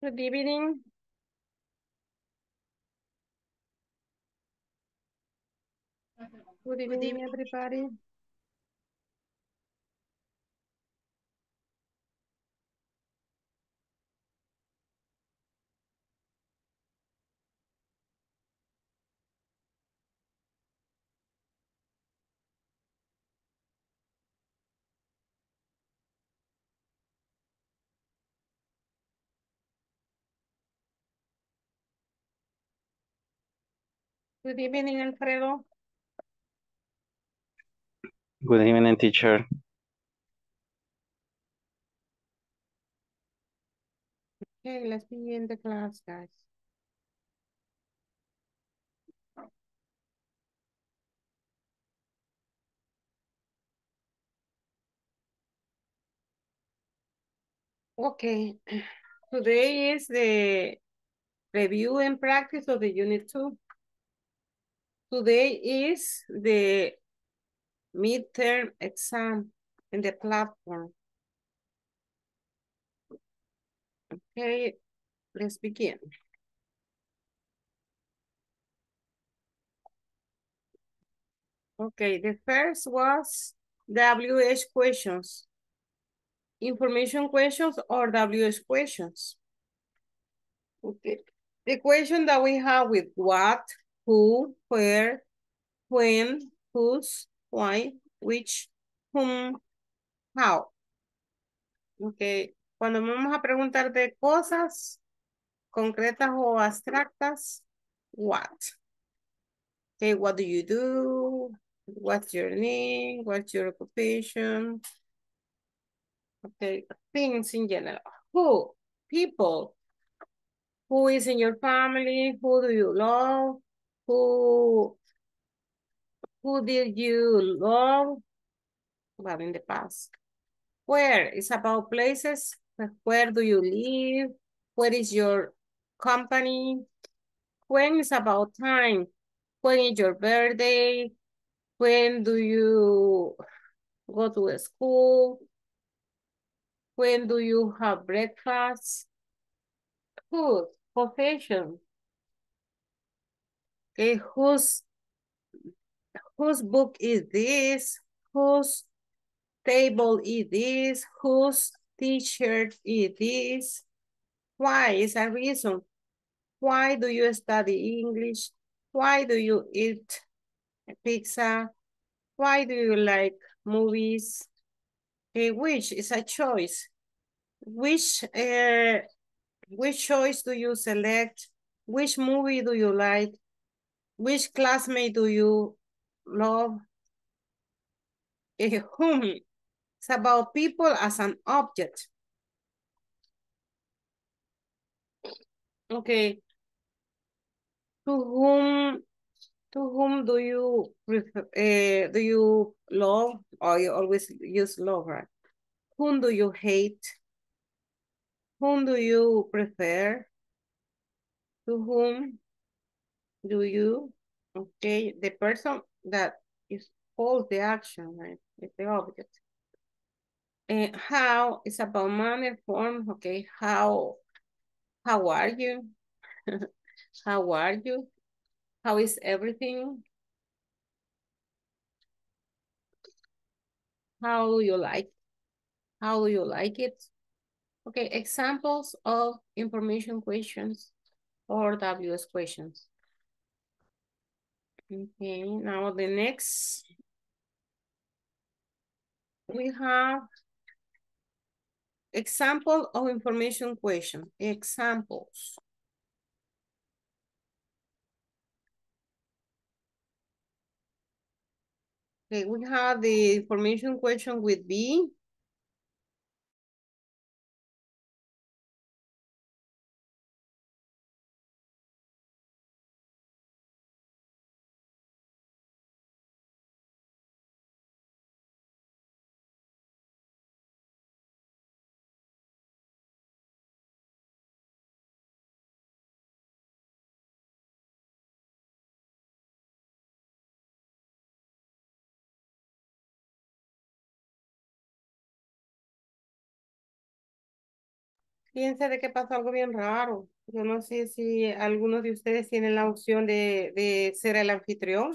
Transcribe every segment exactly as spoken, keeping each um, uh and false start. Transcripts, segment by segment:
Good evening. Good Good evening, evening. everybody. Good evening, Alfredo. Good evening, teacher. Okay, let's begin the class, guys. Okay, today is the review and practice of the unit two. Today is the midterm exam in the platform. Okay, let's begin. Okay, the first was W H questions. Information questions or W H questions. Okay. The question that we have with what, who, where, when, whose, why, which, whom, how. Okay. Cuando vamos a preguntar de cosas concretas o abstractas, what? Okay, what do you do? What's your name? What's your occupation? Okay, things in general. Who? People. Who is in your family? Who do you love? Who Who did you love? Well, in the past. Where is about places. Where do you live? Where is your company? When is about time? When is your birthday? When do you go to school? When do you have breakfast? Food, profession. Okay, whose whose book is this? Whose table is this? Whose t-shirt is this? Why is a reason? Why do you study English? Why do you eat pizza? Why do you like movies? Okay, which is a choice. Which uh, which choice do you select? Which movie do you like? Which classmate do you love? Eh, whom? It's about people as an object. Okay. To whom to whom do you prefer, uh, do you love, or you always use love, right? Whom do you hate? Whom do you prefer? To whom do you? Okay, the person that is called the action, right? Is the object. And how is about manner, form. Okay, how how are you? How are you? How is everything? How do you like? How do you like it? Okay, examples of information questions or W S questions. Okay, now the next we have example of information question. Examples. Okay, we have the information question with B. Fíjense de que pasó algo bien raro. Yo no sé si algunos de ustedes tienen la opción de, de ser el anfitrión,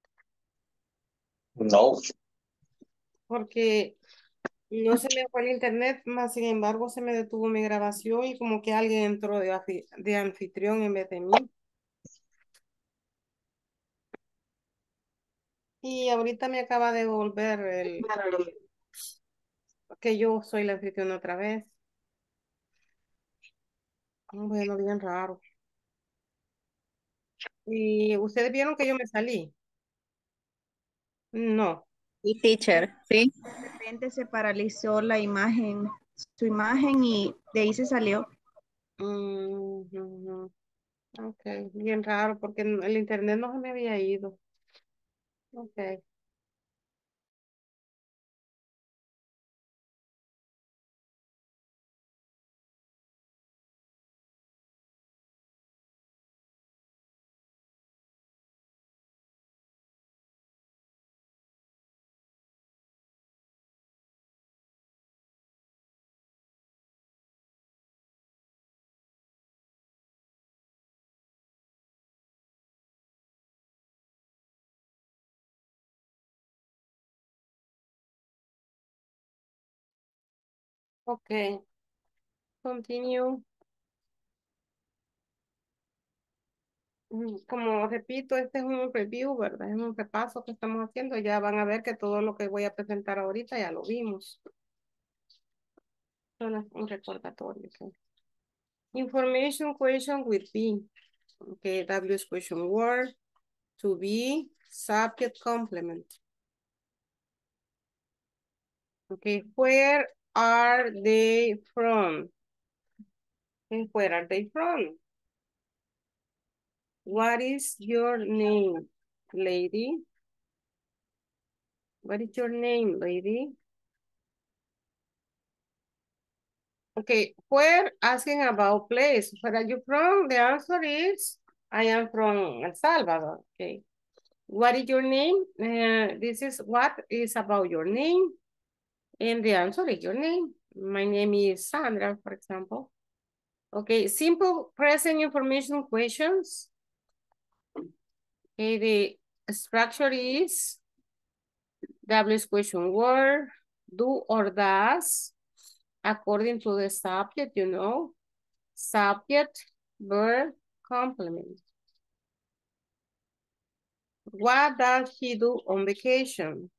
No. porque no se me fue el internet, más sin embargo se me detuvo mi grabación y como que alguien entró de, anfi- de anfitrión en vez de mí. Y ahorita me acaba de volver el que yo soy la anfitrión otra vez. Bueno, bien raro. ¿Y ustedes vieron que yo me salí? No. Y teacher, ¿sí? De repente se paralizó la imagen, su imagen y de ahí se salió. Mm, ujú. Ok, bien raro porque n- el internet no se me había ido. Ok, ok. Continue. Mm, Como repito, este es un review, ¿verdad? Es un repaso que estamos haciendo. Ya van a ver que todo lo que voy a presentar ahorita ya lo vimos. Solo es un recordatorio. Ok. Information question with be. Okay, W is question word. To be, subject, complement. Okay, where are they from? Okay, where are they from? What is your name, lady? What is your name, lady? Okay, where asking about place. Where are you from? The answer is, I am from El Salvador. Okay. What is your name? Uh, this is what is about your name. And the answer is your name. My name is Sandra, for example. Okay, simple present information questions. Okay, the structure is W is question word, do or does, according to the subject, you know. Subject, verb, complement. What does he do on vacation?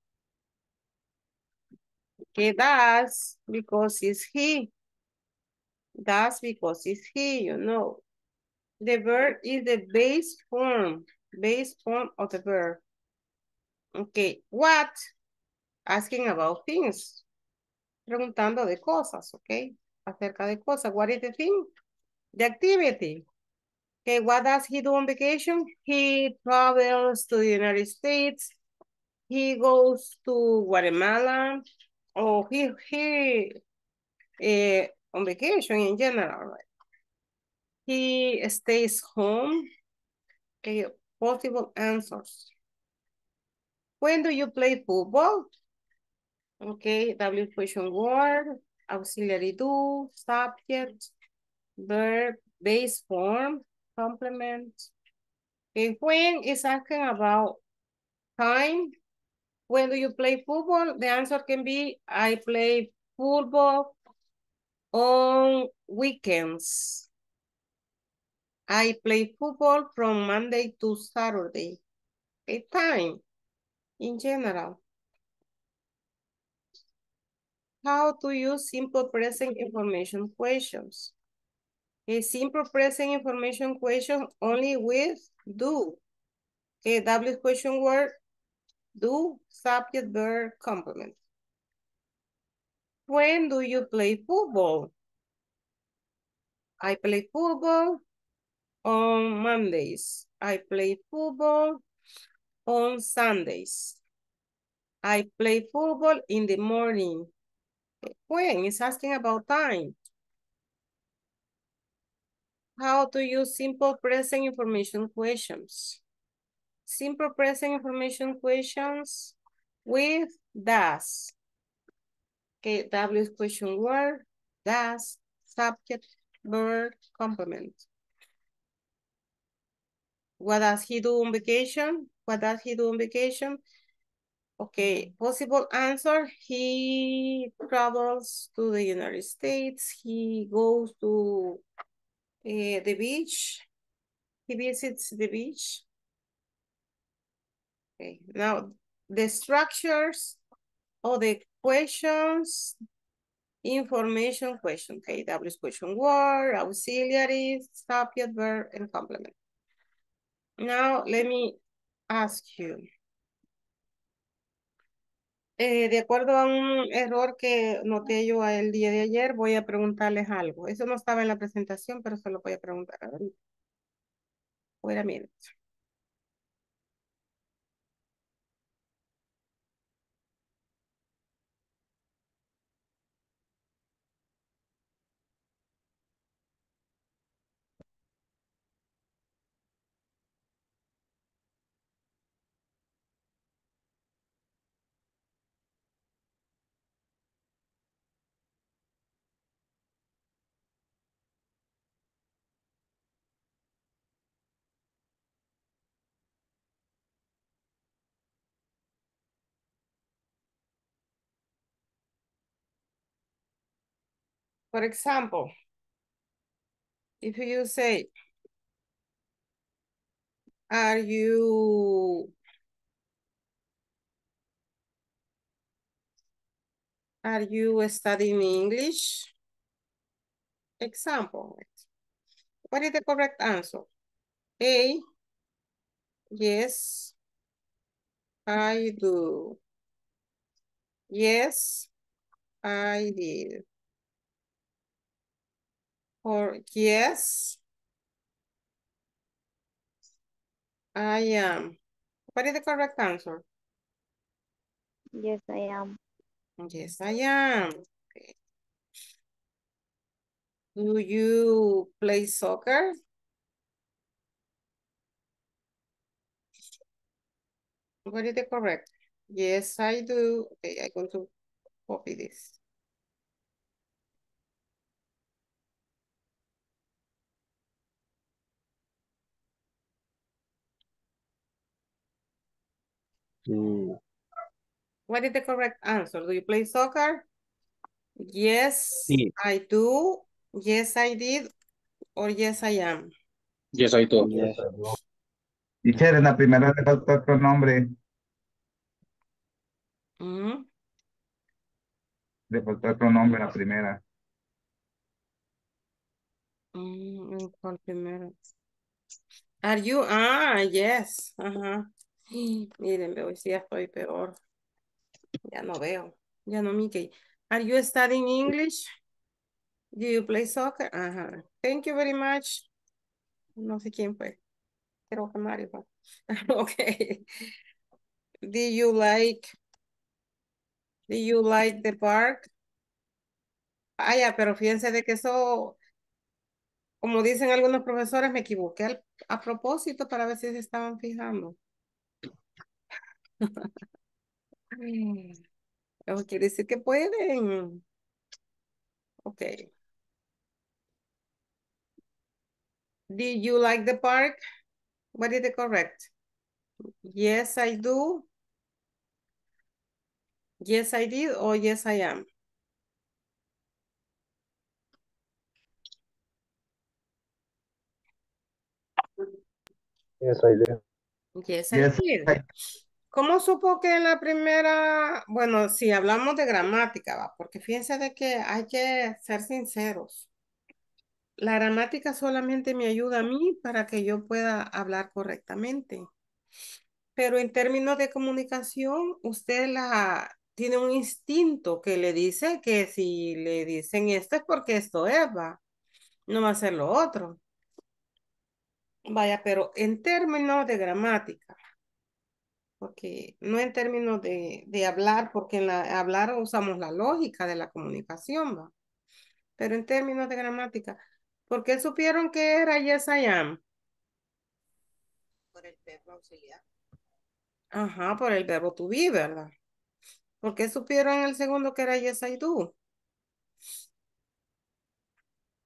Okay, does because it's he. Does because it's he, you know. The verb is the base form, base form of the verb. Okay, what? Asking about things. Preguntando de cosas, okay? Acerca de cosas. What is the thing? The activity. Okay, what does he do on vacation? He travels to the United States. He goes to Guatemala. Or he, he uh, on vacation in general, right? He stays home. Okay, possible answers. When do you play football? Okay, W question word, auxiliary do, subject, verb, base form, complement. Okay, when is asking about time. When do you play football? The answer can be, I play football on weekends. I play football from Monday to Saturday. Okay, time in general. How to use simple present information questions. A simple present information question only with do. Okay, W question word, do, subject, verb, complement. When do you play football? I play football on Mondays. I play football on Sundays. I play football in the morning. When is asking about time. How to use simple present information questions. Simple present information questions with does. Okay, W is question word, does, subject, verb, complement. What does he do on vacation? What does he do on vacation? Okay, possible answer. He travels to the United States. He goes to uh, the beach. He visits the beach. Okay, now the structures of the questions, information question. Okay, W is question word, auxiliary, subject, verb, and complement. Now let me ask you. Eh, de acuerdo a un error que noté yo el día de ayer, voy a preguntarles algo. Eso no estaba en la presentación, pero se lo voy a preguntar ahorita. Wait a minute. For example, if you say, are you, are you studying English? Example. What is the correct answer? A, yes, I do. Yes, I did. Or yes, I am. What is the correct answer? Yes, I am. Yes, I am. Okay. Do you play soccer? What is the correct? Yes, I do. Okay, I'm going to copy this. Mm, What is the correct answer? Do you play soccer? Yes, sí, I do. Yes, I did. Or yes, I am. Yes, I do. yes. Teacher, en la primera le falta otro nombre. Mm, Le faltó otro nombre en la primera. mm, ¿cuál primero? Are you? Ah, yes. Ajá. Miren, veo, si ya estoy peor. Ya no veo. Ya no, Mickey. Are you studying English? Do you play soccer? Ajá. Thank you very much. No sé quién fue. Creo que Mario fue. Okay. Do you like, do you like the park? Ah, ya, pero fíjense de que eso, como dicen algunos profesores, me equivoqué al- a propósito para ver si se estaban fijando. Mm, Eso quiere decir que pueden. Ok. Did you like the park? What is the correct? Yes, I do. Yes, I did. Or yes, I am. Yes, I do. Yes, I Yes, did. I- ¿Cómo supo que en la primera, bueno, si hablamos de gramática, va, porque fíjense de que hay que ser sinceros. La gramática solamente me ayuda a mí para que yo pueda hablar correctamente. Pero en términos de comunicación, usted la tiene un instinto que le dice que si le dicen esto es porque esto es, va, no va a ser lo otro. Vaya, pero en términos de gramática, porque no en términos de, de hablar, porque en la hablar usamos la lógica de la comunicación, va. Pero en términos de gramática, ¿por qué supieron que era yes I am? Por el verbo auxiliar. Ajá, por el verbo to be, ¿verdad? ¿Por qué supieron en el segundo que era yes I do?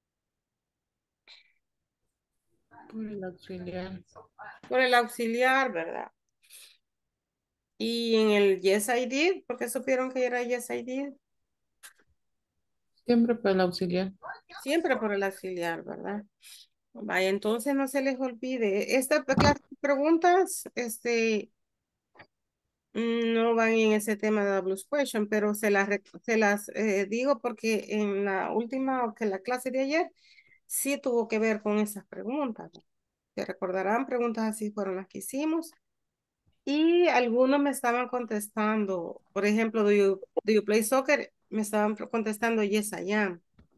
El auxiliar. Por el auxiliar, ¿verdad? Y en el yes I did, ¿por qué supieron que era yes I did? Siempre por el auxiliar. Siempre por el auxiliar, ¿verdad? Vaya, entonces no se les olvide. Esta clase de preguntas, este, mm, no van en ese tema de double question, pero se las, rec- se las eh, digo porque en la última, que la clase de ayer, sí tuvo que ver con esas preguntas. Se recordarán, preguntas así fueron las que hicimos. Y algunos me estaban contestando, por ejemplo, do you, do you play soccer? Me estaban contestando, yes, I am.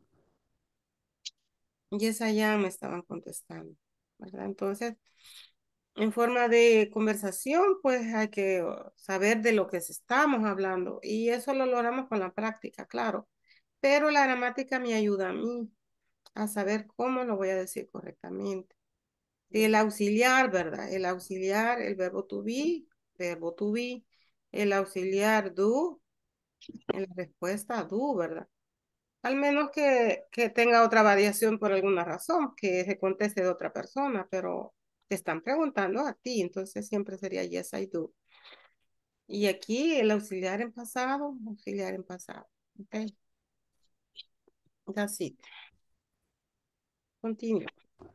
Yes, I am, me estaban contestando, ¿verdad? Entonces, en forma de conversación, pues hay que uh, saber de lo que estamos hablando y eso lo logramos con la práctica, claro. Pero la gramática me ayuda a mí a saber cómo lo voy a decir correctamente. Y el auxiliar, ¿verdad? El auxiliar, el verbo to be, verbo to be, el auxiliar do, en la respuesta do, ¿verdad? Al menos que, que tenga otra variación por alguna razón, que se conteste de otra persona, pero te están preguntando a ti, entonces siempre sería yes, I do. Y aquí el auxiliar en pasado, auxiliar en pasado. Ok. That's it. Continue.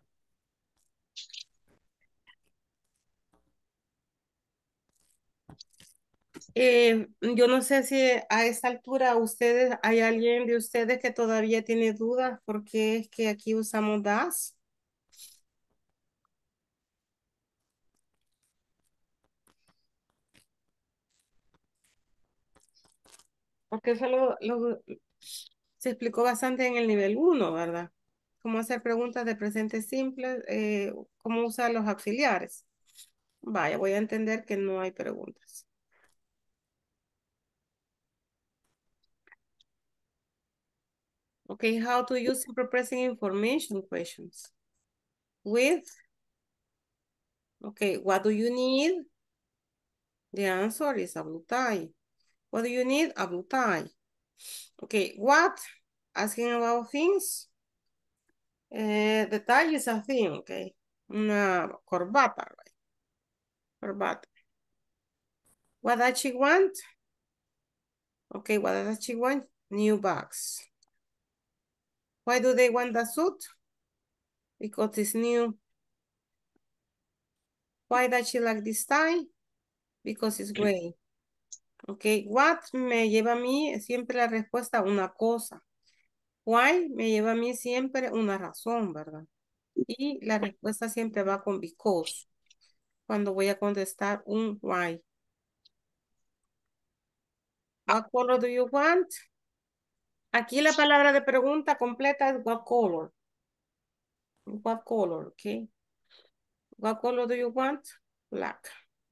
Eh, yo no sé si a esta altura ustedes, hay alguien de ustedes que todavía tiene dudas porque es que aquí usamos das. Porque eso lo, lo- se explicó bastante en el nivel uno, ¿verdad? Cómo hacer preguntas de presente simple, eh, cómo usar los auxiliares. Vaya, voy a entender que no hay preguntas. Okay, how to use simple present information questions. With, okay, what do you need? The answer is a blue tie. What do you need? A blue tie. Okay, what? Asking about things. Eh, the tie is a thing, okay. Una corbata, right? Corbata. What does she want? Okay, what does she want? New bags. Why do they want the suit? Because it's new. Why does she like this tie? Because it's gray. Okay, what me lleva a mí siempre la respuesta una cosa. Why me lleva a mí siempre una razón, ¿verdad? Y la respuesta siempre va con because. Cuando voy a contestar un why. What color do you want? Aquí la palabra de pregunta completa es what color. What color, okay. What color do you want? Black.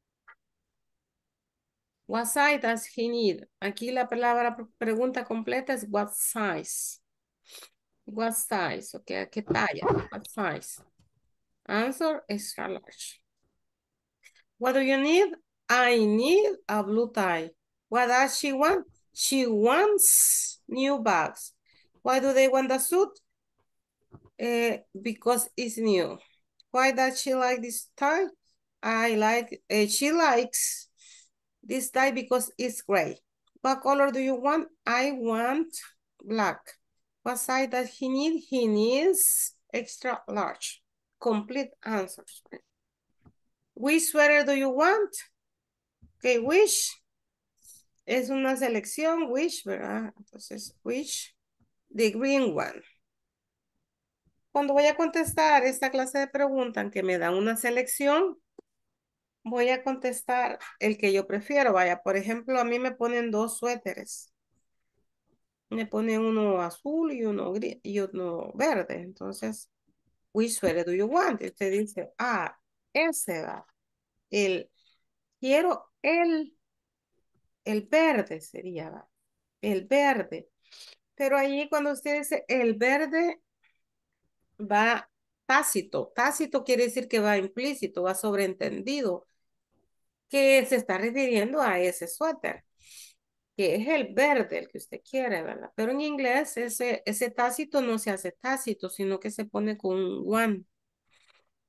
What size does he need? Aquí la palabra pregunta completa es what size. What size, okay, ¿qué talla? What size? Answer, extra large. What do you need? I need a blue tie. What does she want? She wants new bags. Why do they want the suit? Uh, because it's new. Why does she like this tie? I like, uh, she likes this tie because it's gray. What color do you want? I want black. What size does he need? He needs extra large. Complete answers. Which sweater do you want? Okay, which es una selección, which, ¿verdad? Entonces, which, the green one. Cuando voy a contestar esta clase de preguntas que me dan una selección, voy a contestar el que yo prefiero. Vaya, por ejemplo, a mí me ponen dos suéteres. Me ponen uno azul y uno, gris, y uno verde. Entonces, which sweater do you want? Y usted dice, ah, ese va. El, quiero el, el verde sería, va. El verde. Pero ahí cuando usted dice el verde, va tácito. Tácito quiere decir que va implícito, va sobreentendido, que se está refiriendo a ese suéter, que es el verde, el que usted quiere, ¿verdad? Pero en inglés ese, ese tácito no se hace tácito, sino que se pone con un one.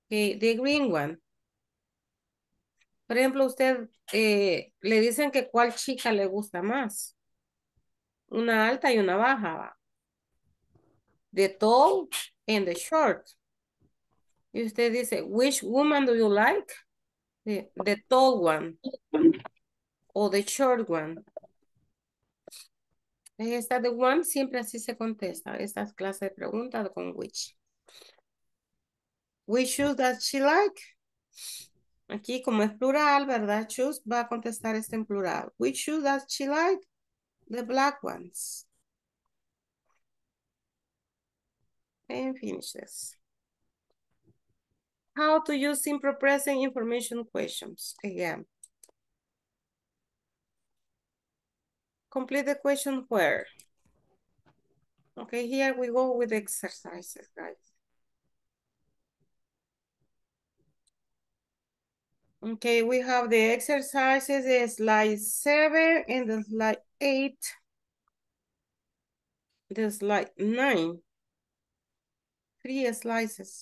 Okay, the green one. Por ejemplo, usted eh, le dicen que cuál chica le gusta más. Una alta y una baja. ¿Va? The tall and the short. Y usted dice, which woman do you like? The, the tall one o the short one. Esta de one siempre así se contesta. Estas clases de preguntas con which. Which shoes does she like? Aquí como es plural, ¿verdad? Shoes va a contestar este en plural. Which shoes does she like? The black ones. And finish this. How to use simple present information questions. Again. Complete the question where. Okay, here we go with the exercises, guys. Okay, we have the exercises, the slide seven and the slide eight. The slide nine. Three slices.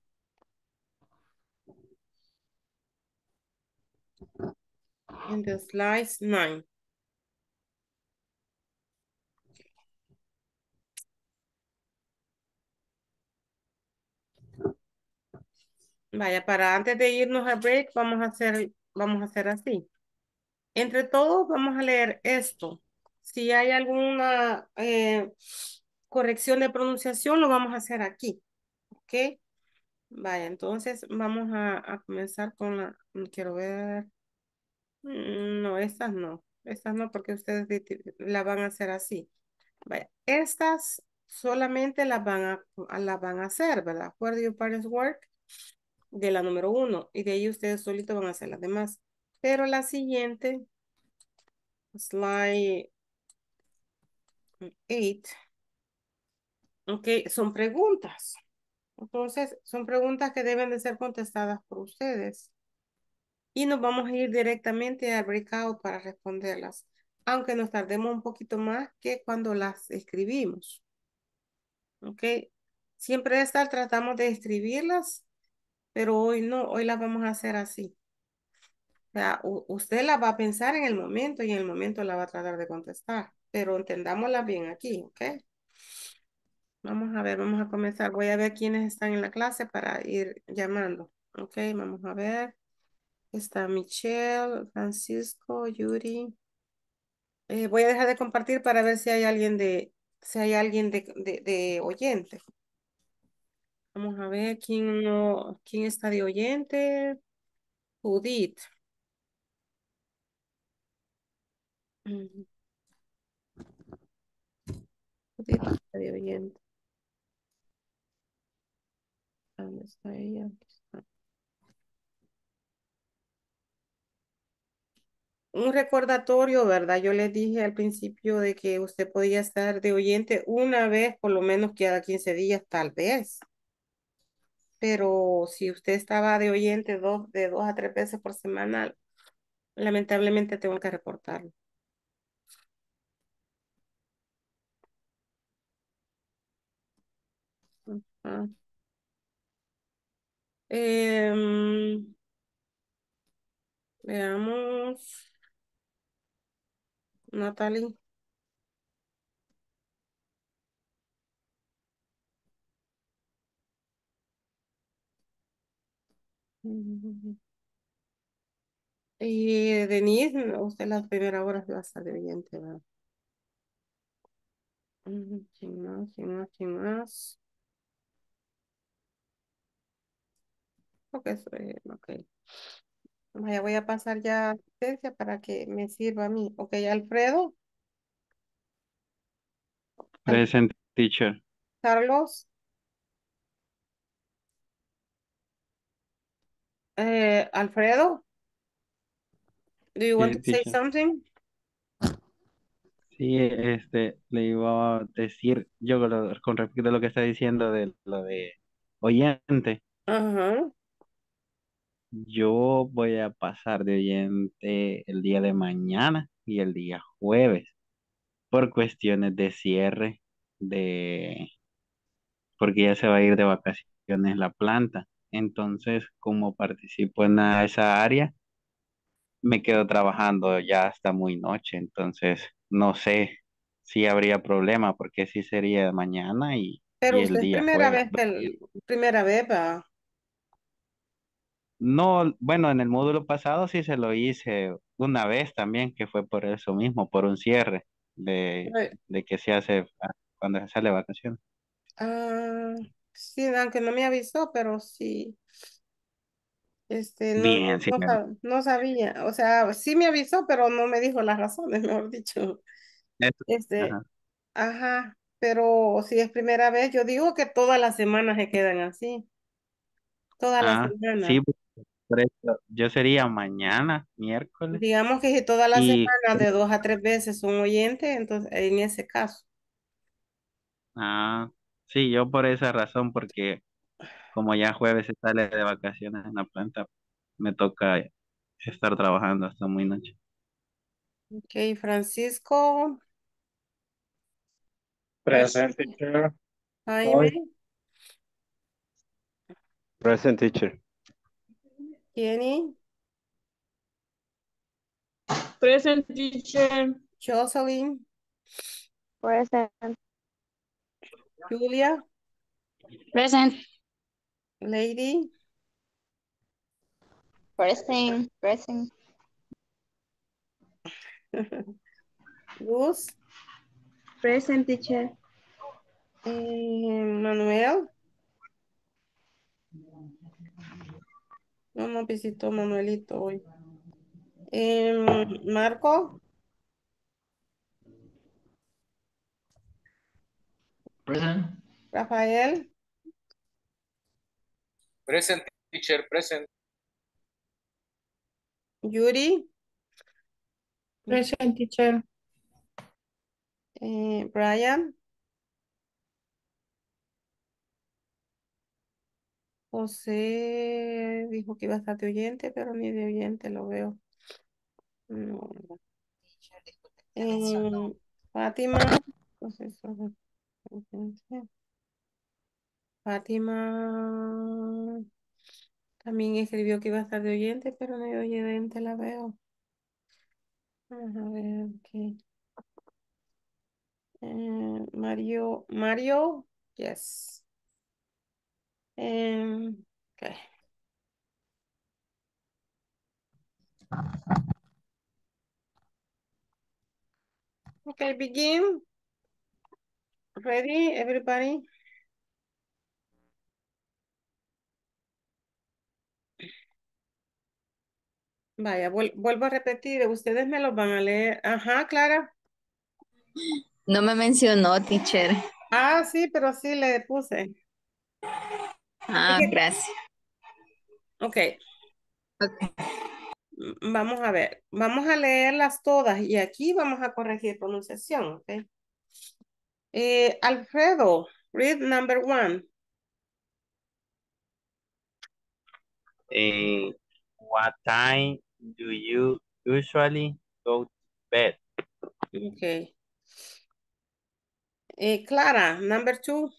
And the slides nine. Vaya, para antes de irnos a break, vamos a hacer, vamos a hacer así. Entre todos vamos a leer esto. Si hay alguna eh, corrección de pronunciación, lo vamos a hacer aquí. ¿Ok? Vaya, entonces vamos a, a comenzar con la... Quiero ver... Mm, No, estas no. Estas no, porque ustedes di- di- la van a hacer así. Vaya, estas solamente las van a, a- las van a hacer, ¿verdad? Where do your parents work? De la número uno. Y de ahí ustedes solitos van a hacer las demás. Pero la siguiente, slide eight, ok, son preguntas. Entonces, son preguntas que deben de ser contestadas por ustedes. Y nos vamos a ir directamente al breakout para responderlas. Aunque nos tardemos un poquito más que cuando las escribimos. Ok. Siempre estas tratamos de escribirlas, pero hoy no, hoy las vamos a hacer así. O sea, u- usted la va a pensar en el momento y en el momento la va a tratar de contestar, pero entendámosla bien aquí, ¿ok? Vamos a ver, vamos a comenzar. Voy a ver quiénes están en la clase para ir llamando, ¿ok? Vamos a ver. Está Michelle, Francisco, Yuri. Eh, voy a dejar de compartir para ver si hay alguien de, si hay alguien de, de, de oyente. Vamos a ver quién no, quién está de oyente. Judith. Mm, Judith está de oyente. ¿Dónde está ella? Aquí está. Un recordatorio, ¿verdad? Yo les dije al principio de que usted podía estar de oyente una vez, por lo menos cada quince días, tal vez. Pero si usted estaba de oyente dos, de dos a tres veces por semana, lamentablemente tengo que reportarlo. Ajá. Em, veamos, Natalie. Y Denise, usted las primeras horas va a estar de oyente, ¿verdad? Ujú, ¿quién más? ¿Quién más? ¿Quién más? Ok, soy, ok. Vaya, voy a pasar ya asistencia para que me sirva a mí. Ok, Alfredo, Al- Present teacher. Carlos, eh, Alfredo, do you want Sí, to say teacher. something? Sí, este, le iba a decir, yo con lo- con respecto a lo que está diciendo de lo de oyente, Ajá. yo voy a pasar de oyente el día de mañana y el día jueves por cuestiones de cierre de, porque ya se va a ir de vacaciones la planta. Entonces, como participo en a- esa área, me quedo trabajando ya hasta muy noche. Entonces, no sé si habría problema porque sí sería mañana y, Pero y el usted es día primera jueves. vez que el- primera vez, va. No, bueno, en el módulo pasado sí se lo hice una vez también, que fue por eso mismo, por un cierre de, Ay, de que se hace ah, cuando se sale de vacaciones. ah, sí, aunque no me avisó, pero sí, este, no, no, Bien, sí, no, me- sab- no sabía. O sea, sí me avisó, pero no me dijo las razones, mejor dicho. eso, Este, ajá. ajá, pero si es primera vez, yo digo que todas las semanas se quedan así, todas las Ah, sí, semanas. por eso yo sería mañana, miércoles, Digamos que si todas las y, semanas de dos a tres veces son oyentes, entonces en ese caso. ah, sí, yo por esa razón, porque como ya jueves se sale de vacaciones en la planta, me toca estar trabajando hasta muy noche. Ok, Francisco, Present teacher. Jaime, Present teacher. Jenny, Present teacher. Jocelyn, Present. Julia, Present. Lady, Present. Present. Luz, Present teacher. eh, Manuel, no nos visitó Manuelito hoy. Em, Marco, Present. Rafael, Present teacher, present. Yuri, Present teacher. eh, Brian, José dijo que iba a estar de oyente, pero ni de oyente lo veo. No. Em, Fátima, pues eso, Fátima también escribió que iba a estar de oyente, pero no de oyente la veo. Vamos a ver, ok. Eh, Mario, Mario, yes. Em, ok. Okay, begin. Ready, everybody? Vaya, vuel- vuelvo a repetir, ustedes me los van a leer. Ajá, Clara. No me mencionó, teacher. Ah, sí, pero sí le puse. Es Ah, que- gracias. Ok, Ok. mm, vamos a ver. Vamos a leerlas todas y aquí vamos a corregir pronunciación, ok. Eh, Alfredo, read number one. Eh, what time do you usually go to bed? Ok. Eh, Clara, number two.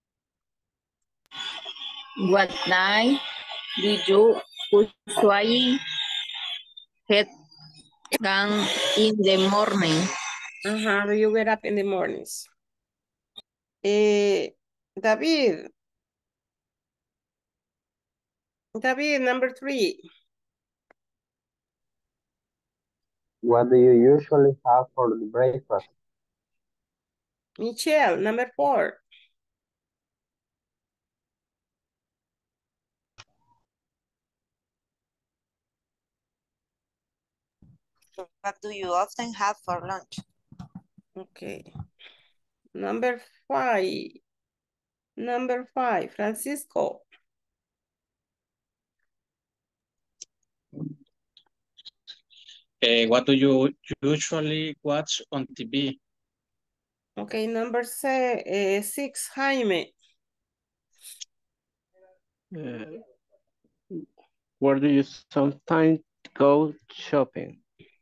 What time do you usually get down in the morning? Ajá, do you get up in the mornings? Eh, David. David, number three. What do you usually have for the breakfast? Michelle, number four. What do you often have for lunch? Okay. Number five. Number five, Francisco. Uh, what do you usually watch on T V? Okay, number se- eh, six, Jaime. Uh, where do you sometimes go shopping?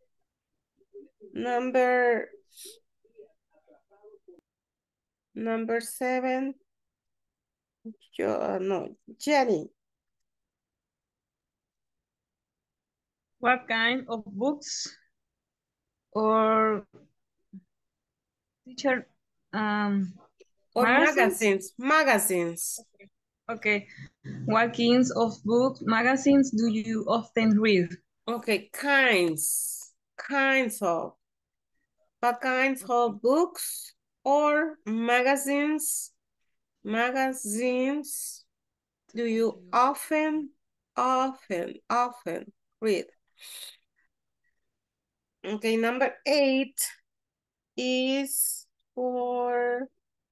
Number, number seven, yo, uh, no, Jenny. What kind of books or teacher um Or magazines? magazines, magazines. Okay. What kinds of books, magazines do you often read? Okay, kinds, kinds of. What kinds of books or magazines, magazines do you often, often, often read? Okay, number eight is for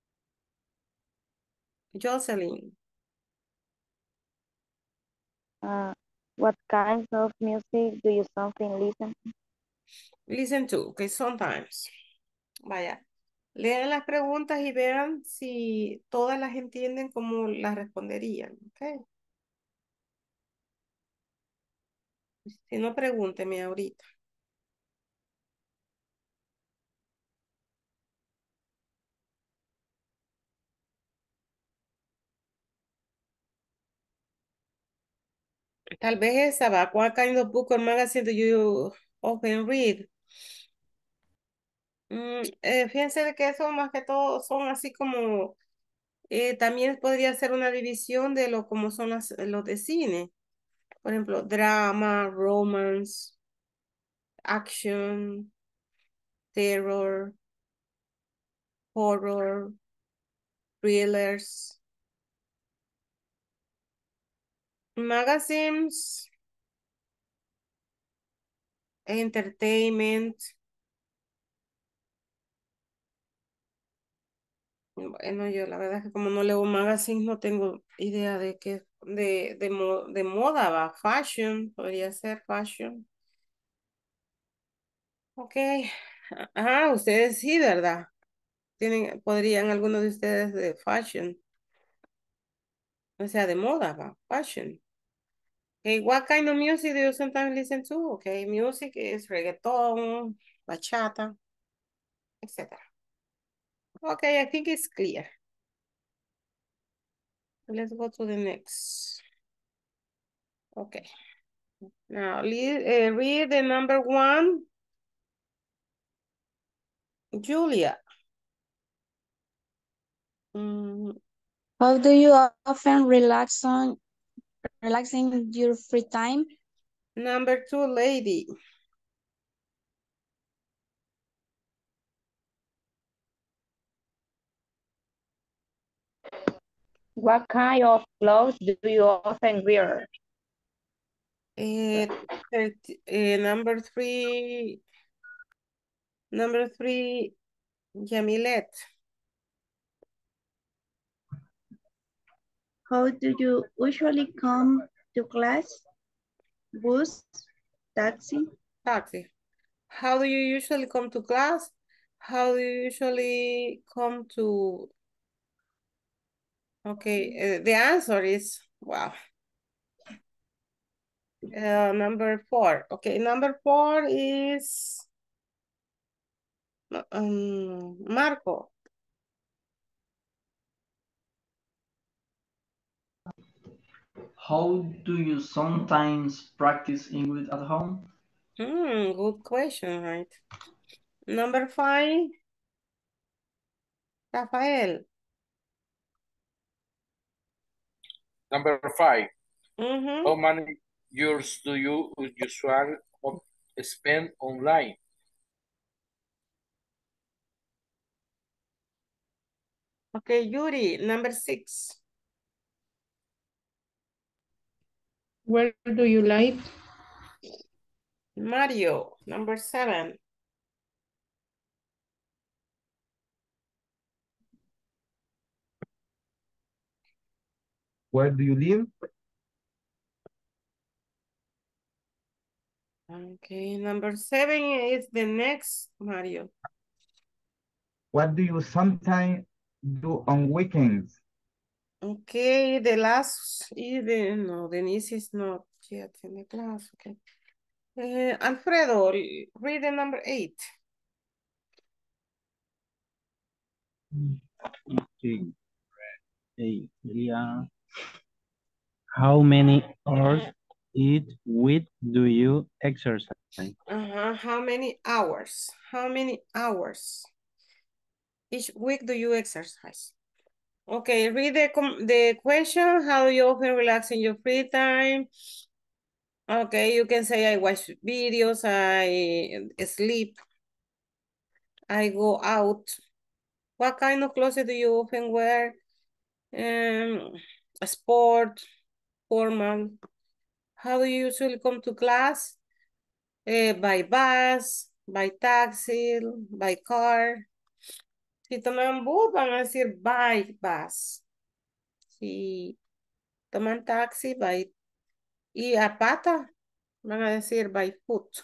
Jocelyn. Uh, what kinds of music do you something listen? Listen to, okay, sometimes. Vaya, lean las preguntas y vean si todas las entienden como las responderían, ok. Si no, pregúnteme ahorita. Tal vez esa va. What kind of book or magazine do you often read? Mm, eh, fíjense de que eso más que todo son así como, eh, también podría ser una división de lo como son las, los de cine. Por ejemplo, drama, romance, action, terror, horror, thrillers. Magazines, entertainment. Bueno, yo la verdad es que como no leo magazines, no tengo idea de qué, de, de, mo- de moda va, fashion, podría ser fashion. Ok. Ah, ustedes sí, ¿verdad? Tienen, podrían algunos de ustedes de fashion, o sea, de moda va, fashion. Okay, what kind of music do you sometimes listen to? Okay, music is reggaeton, bachata, et cetera. Okay, I think it's clear. Let's go to the next. Okay. Now, read, uh, read the number one. Julia. Mm, How do you often relax on relaxing your free time? number two, lady. What kind of clothes do you often wear? Uh, thirty, uh, number three, number three, Yamilet. How do you usually come to class? Bus, taxi? Taxi. How do you usually come to class? How do you usually come to... Okay, uh, the answer is, wow. Uh, number four. Okay, number four is um, Marco. How do you sometimes practice English at home? Hmm, good question, right? Number five, Rafael. Number five. Mm-hmm. How many years do you usually spend online? Okay, Yuri, number six. Where do you live? Mario, number seven. Where do you live? Okay, number seven is the next, Mario. What do you sometimes do on weekends? Okay, the last even, no, Denise is not yet in the class, okay. Uh, Alfredo, read the number eight. Okay. Hey, sería, how many hours Eat with do you exercise? Uh-huh. How many hours? How many hours each week do you exercise? Okay, read the, com- the question. How do you often relax in your free time? Okay, you can say I watch videos, I sleep, I go out. What kind of clothes do you often wear? Um, sport, formal. How do you usually come to class? Eh, by bus, by taxi, by car. Si toman bus, van a decir by bus. Si toman taxi, by... Y a pata, van a decir by foot.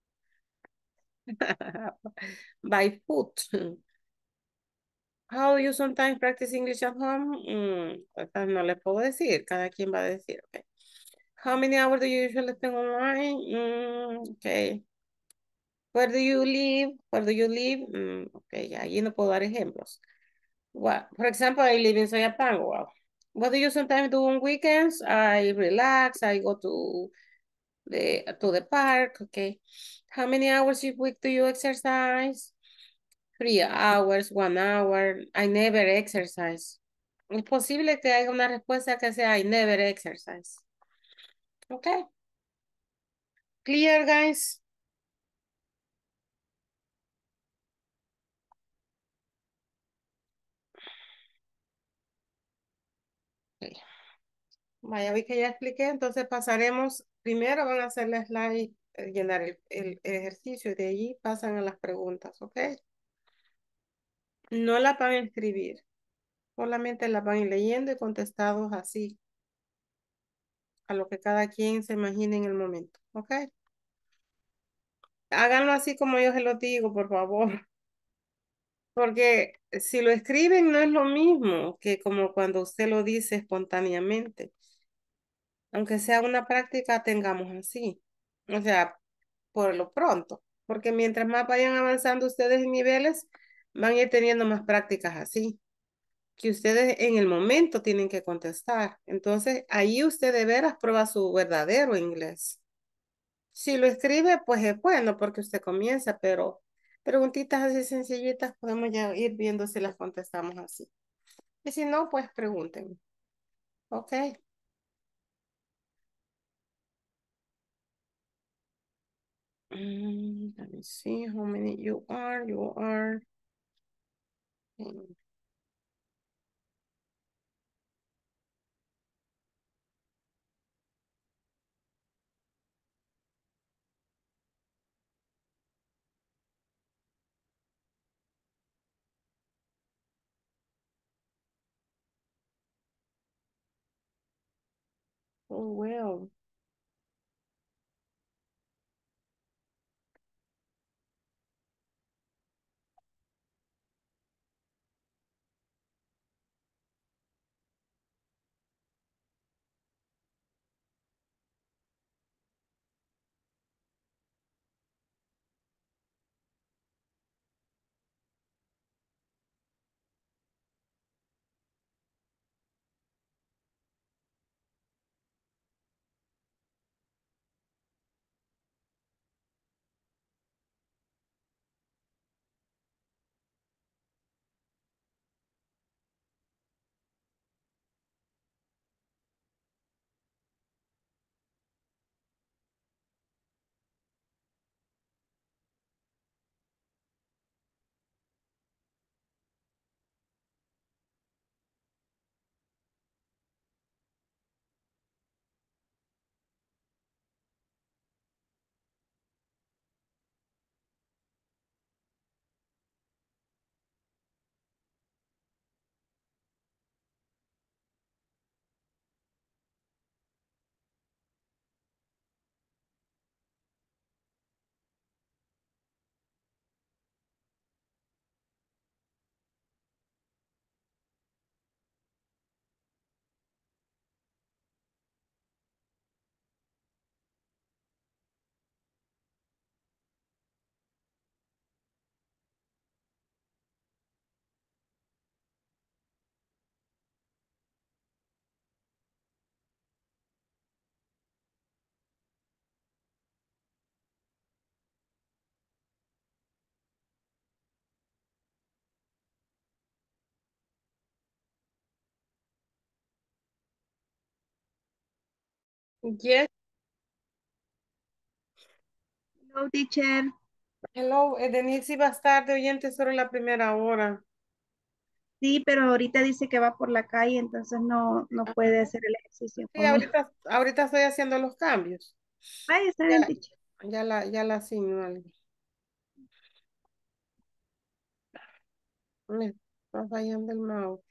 By foot. How do you sometimes practice English at home? Mm, esta no le puedo decir, cada quien va a decir. Okay. How many hours do you usually spend online? Mm, okay. Where do you live? Where do you live? Mm, okay, allí no puedo dar ejemplos. Well, for example, I live in Soyapango. Well, what do you sometimes do on weekends? I relax, I go to the to the park, okay. How many hours a week do you exercise? Three hours, one hour. I never exercise. Es posible que haya una respuesta que sea I never exercise. Okay. Clear, guys? Okay. Vaya, vi que ya expliqué, entonces pasaremos, primero van a hacer la slide, eh, llenar el, el ejercicio y de allí pasan a las preguntas, ¿ok? No la van a escribir, solamente la van a ir leyendo y contestados así, a lo que cada quien se imagine en el momento, ¿ok? Háganlo así como yo se lo digo, por favor, porque si lo escriben no es lo mismo que como cuando usted lo dice espontáneamente. Aunque sea una práctica, tengamos así. O sea, por lo pronto, porque mientras más vayan avanzando ustedes en niveles, van a ir teniendo más prácticas así, que ustedes en el momento tienen que contestar. Entonces, ahí usted de veras prueba su verdadero inglés. Si lo escribe, pues es bueno porque usted comienza, pero preguntitas así sencillitas podemos ya ir viendo si las contestamos así. Y si no, pues pregunten. Ok. Mm, let me see how many you are. You are. mm, Oh, well. Yes. Hello, teacher. Hello, eh, Denise va a estar de oyente solo la primera hora. Sí, pero ahorita dice que va por la calle, entonces no, no puede hacer el ejercicio Sí, conmigo. ahorita, ahorita estoy haciendo los cambios. Vaya, está bien, Ya, teacher. ya la, ya la asigno a alguien. Me está fallando el mouse.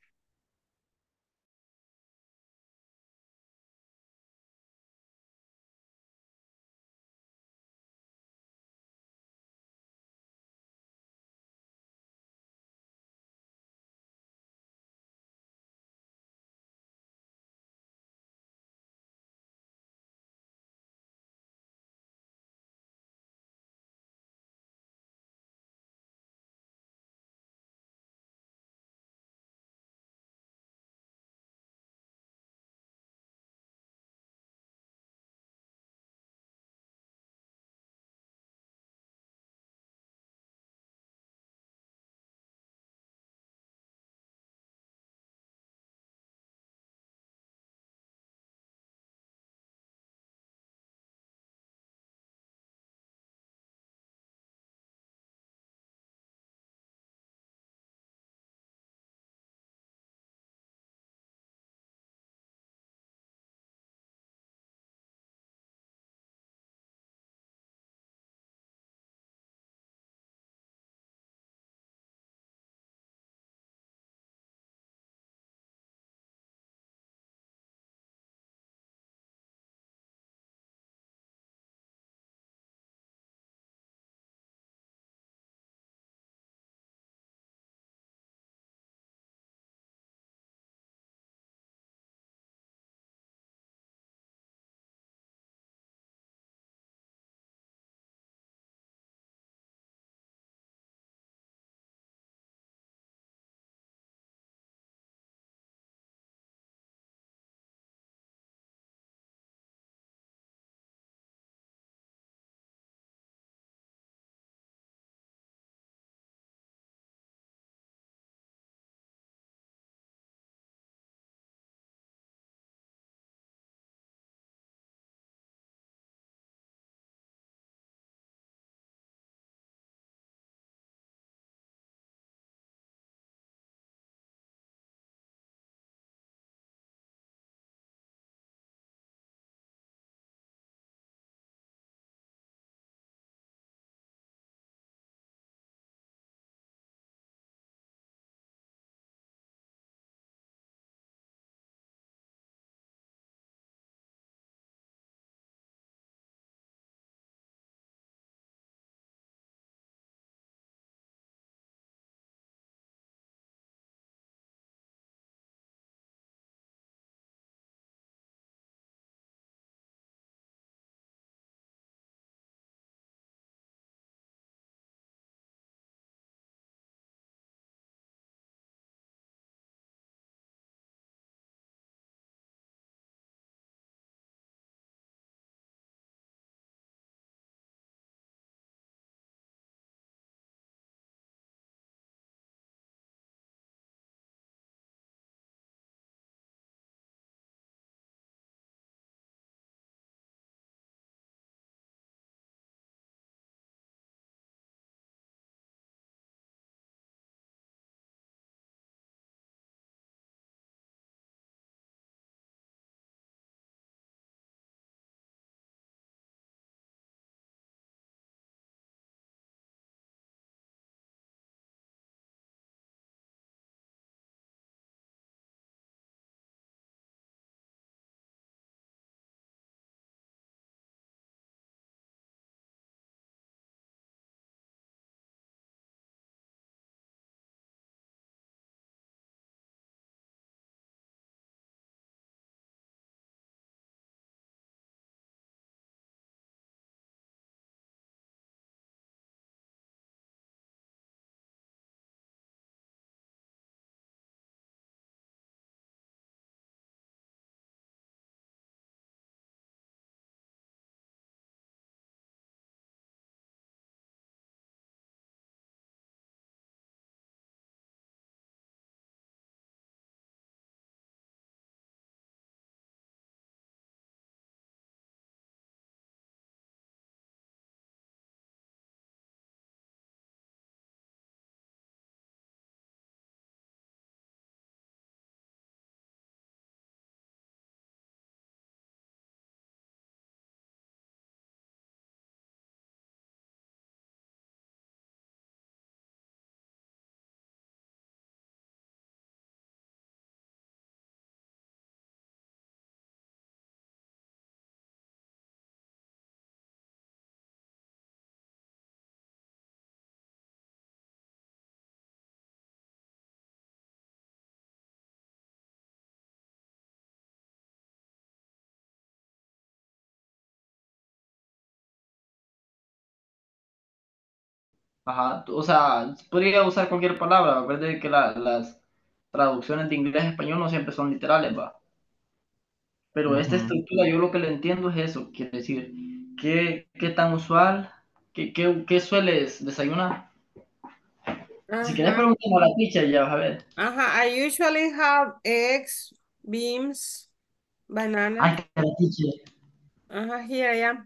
Ajá, o sea, podría usar cualquier palabra. Recuerde que la- las traducciones de inglés a español no siempre son literales, va. Pero esta Ujú. estructura, yo lo que le entiendo es eso, quiere decir, ¿qué, qué tan usual? ¿Qué, qué, qué sueles desayunar? Si quieres Ajá. preguntar a la teacher, ya vas a ver. Ajá. I usually have eggs, beans, Ay, banana. que la teacher. Ajá, here I am.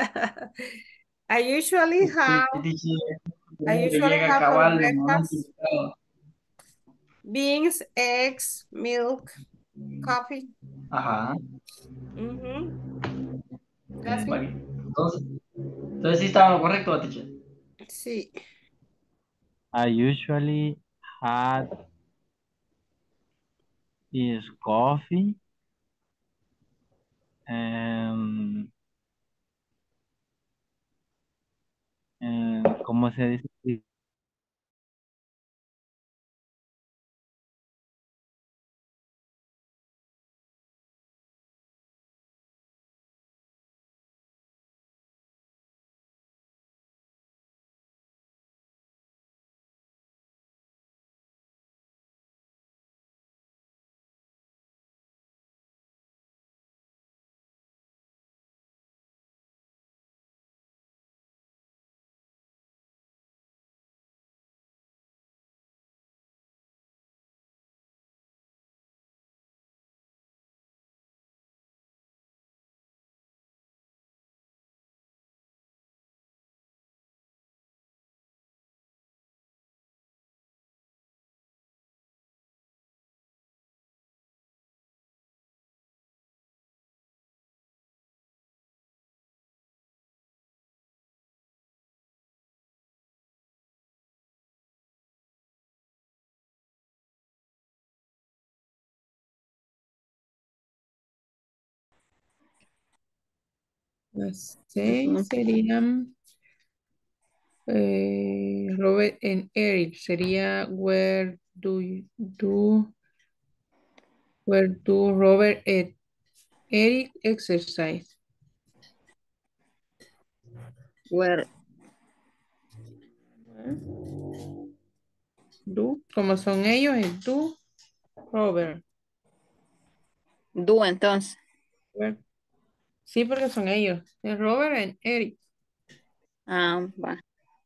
I usually Sí, have, teacher, I que usually llega have for cabal, el momento breakfast indicado. beans, eggs, milk, coffee. Ajá. Mhm. That's it. Vale. Entonces, entonces sí estaba en lo correcto, teacher. Sí. I usually had is coffee and, and ¿cómo se dice? Las seis serían eh, Robert and Eric. Sería where do you do where do Robert and Eric exercise? Where Do, como son ellos, es do Robert. do entonces. Where- Sí, porque son ellos. Es Robert and Eric. Ah, va.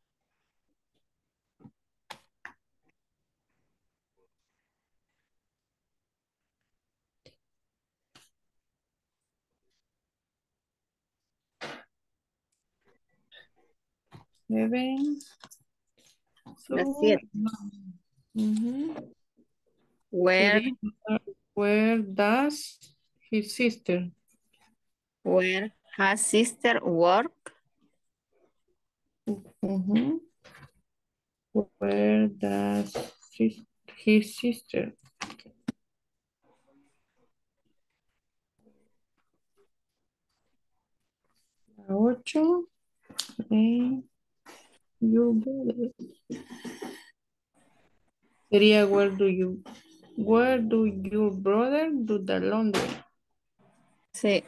Seven. Las So, siete. ujú. Where, Sería, where does his sister? where has sister work? Ujú. Where does sis- his sister? La ocho. eh, you brother. Sería where do you where do your brother do the laundry? Sí.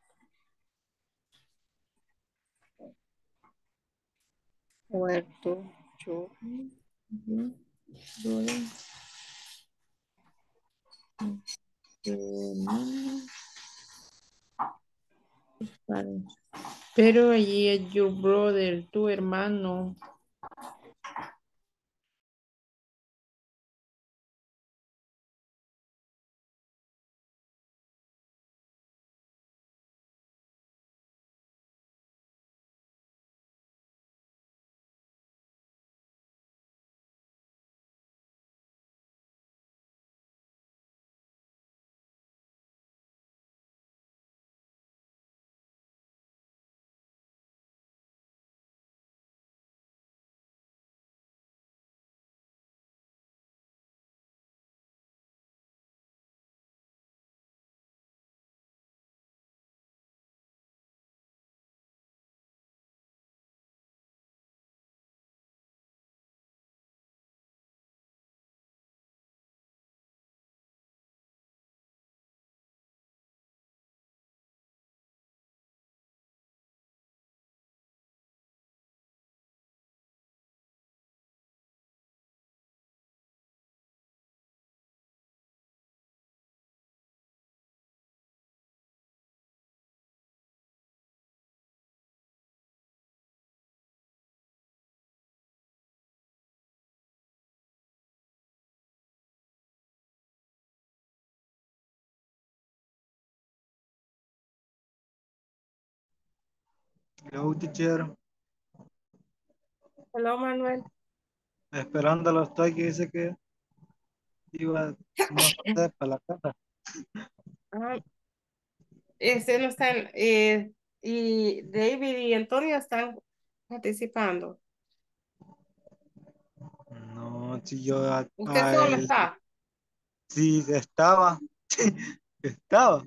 Where do you Ujú. Brother. Tu hermano. Vale. Pero allí es your brother, tu hermano. Hello, teacher. Hello, Manuel. Esperándolo estoy que dice que iba, no sé, para la casa. Ah, este no están, eh, y David y Antonio están participando. No, si yo a, Usted a solo él, está. sí estaba, estaba.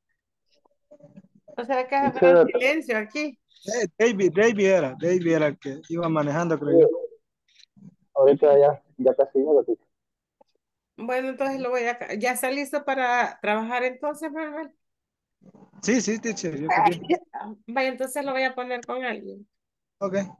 O sea que es gran Teacher, silencio aquí. Eh, David, David era, David era el que iba manejando, creo yo. sí, ahorita ya, ya casi llego, teacher. Bueno, entonces lo voy a... ¿Ya está listo para trabajar entonces, Manuel? Sí, sí, teacher, yo quería. Vaya, entonces lo voy a poner con alguien. Ok.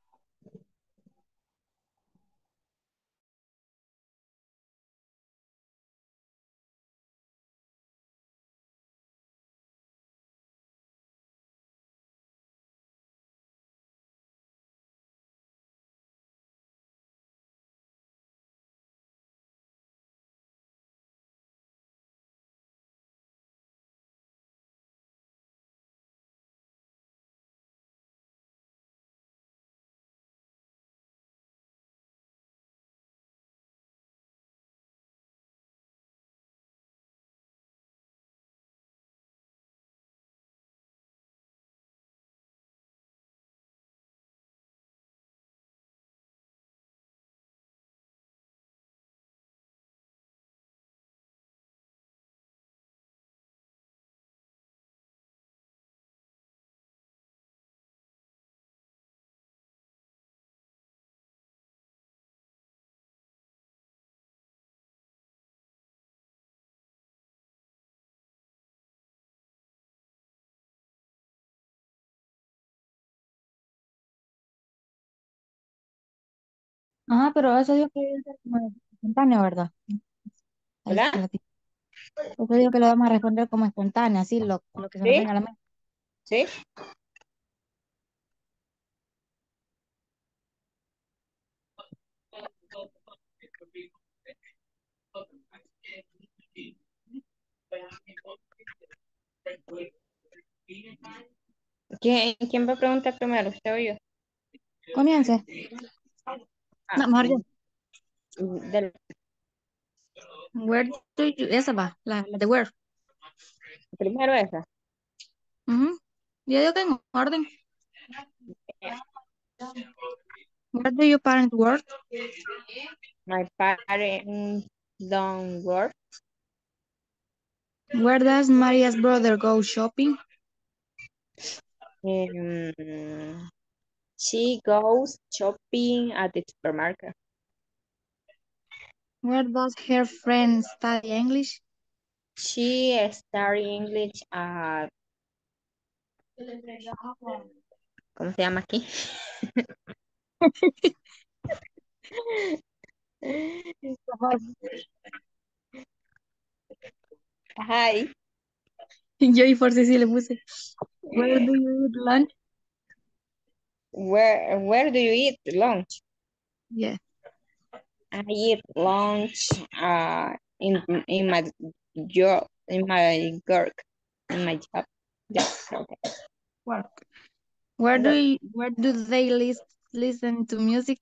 Ajá, pero eso digo que debe ser como espontáneo, ¿verdad? Ahí ¿Hola? está la tía. Eso digo que lo vamos a responder como espontáneo, así lo, lo que se nos ¿Sí? venga a la mente. ¿Sí? ¿Quién, quién va a preguntar primero? ¿Usted o yo? Comience. Ah, No, mejor yo. mm, del Where do you, esa va, la, la de where. primero esa. Ujú. Yo digo que en orden. Where do your parents work? My parents don't work. Where does Maria's brother go shopping? Um, she goes shopping at the supermarket. Where does her friend study English? She study English at, ¿cómo se llama aquí? Hi. Yo y por si sí le puse. Where do you eat lunch? Where where do you eat lunch? Yeah. I eat lunch uh in in my job in my work in my job. Yeah, okay. Work. Where do you, where do they lis listen to music?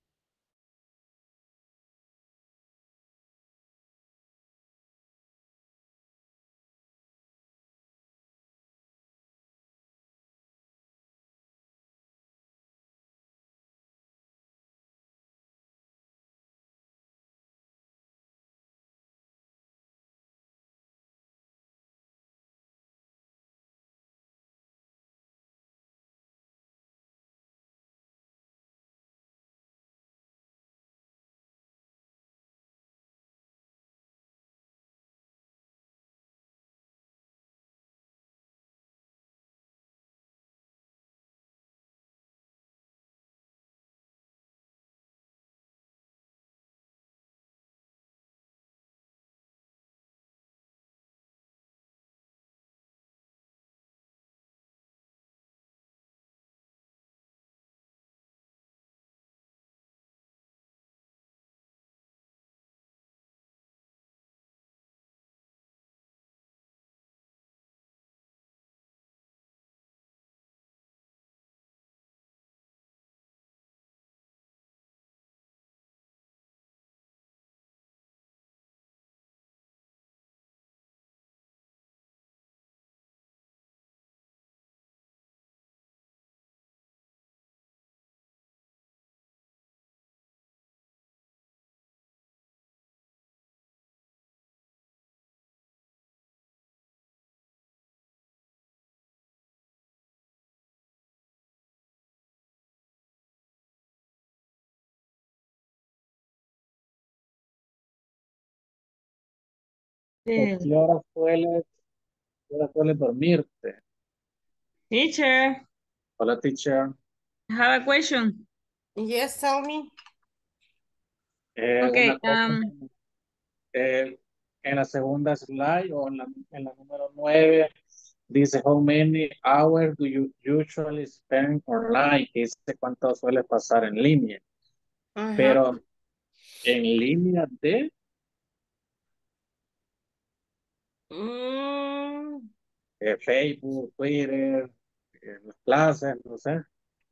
¿A Eh, qué hora sueles, qué hora sueles dormirte? Teacher, Hola, teacher. I have a question. yes, tell me. Eh, una Okay, cosa, um, eh, en la segunda slide o en la, en la número nueve dice how many hours do you usually spend online? Dice cuánto suele pasar en línea. Ajá. Pero en línea de Mm, eh, Facebook, Twitter, eh, las clases, no sé.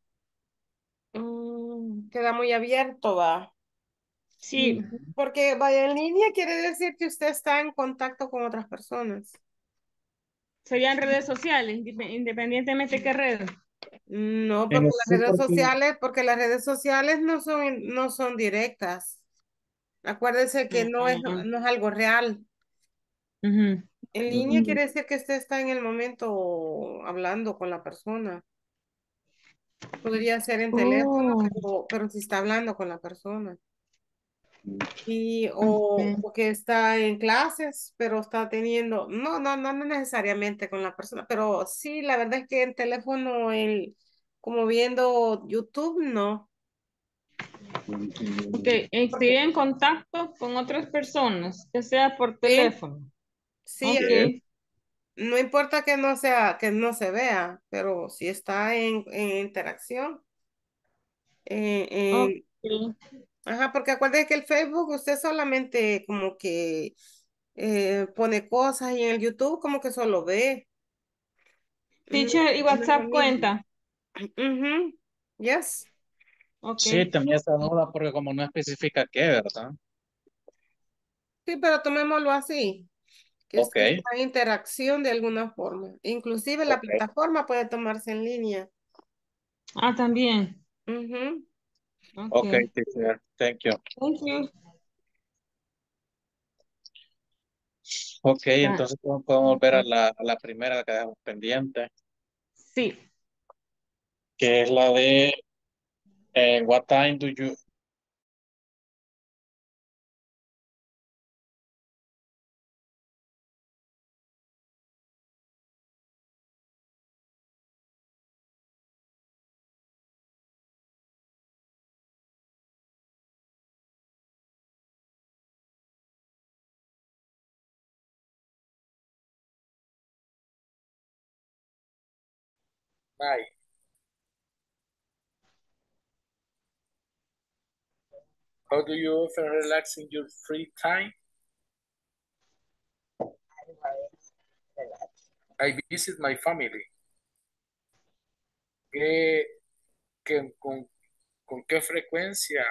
mm, queda muy abierto, va. sí, Porque vaya en línea quiere decir que usted está en contacto con otras personas. serían redes sociales, indep- independientemente de qué red. No, En porque sí, las redes porque sociales, porque las redes sociales no son, no son directas. Acuérdese que no es, Ujú, no es algo real. ujú. En línea mm, quiere decir que usted está en el momento hablando con la persona. Podría ser en teléfono, Oh, pero, pero si está hablando con la persona. mm, Y, o, ok. o que está en clases, pero está teniendo, no, no, no, no necesariamente con la persona, pero sí, la verdad es que en teléfono, el, como viendo YouTube, no. mm, Ok, mm, estoy en contacto con otras personas, que sea por Sí, teléfono. sí, Ok, yes, no importa que no sea, que no se vea, pero si está en, en interacción, eh, ok. en- ajá, porque acuérdate que el Facebook usted solamente como que eh, pone cosas y en el YouTube como que solo ve. No, Teacher, ¿y no es lo WhatsApp mismo. cuenta? Ujú, yes. Ok. sí, tenía esa duda porque como no especifica qué, ¿verdad? Sí, pero tomémoslo así, que Ok, usted está en interacción de alguna forma. Inclusive la ok, plataforma puede tomarse en línea. Ah, también. Ujú. Ok. ok, teacher, thank you. Thank you. Ok, Ah, entonces podemos podemos volver a ok. la, a la primera que dejamos pendiente, Sí. que es la de eh, what time do you Bye. How do you often relax in your free time? I visit my family. ¿Qué, qué- con, con qué frecuencia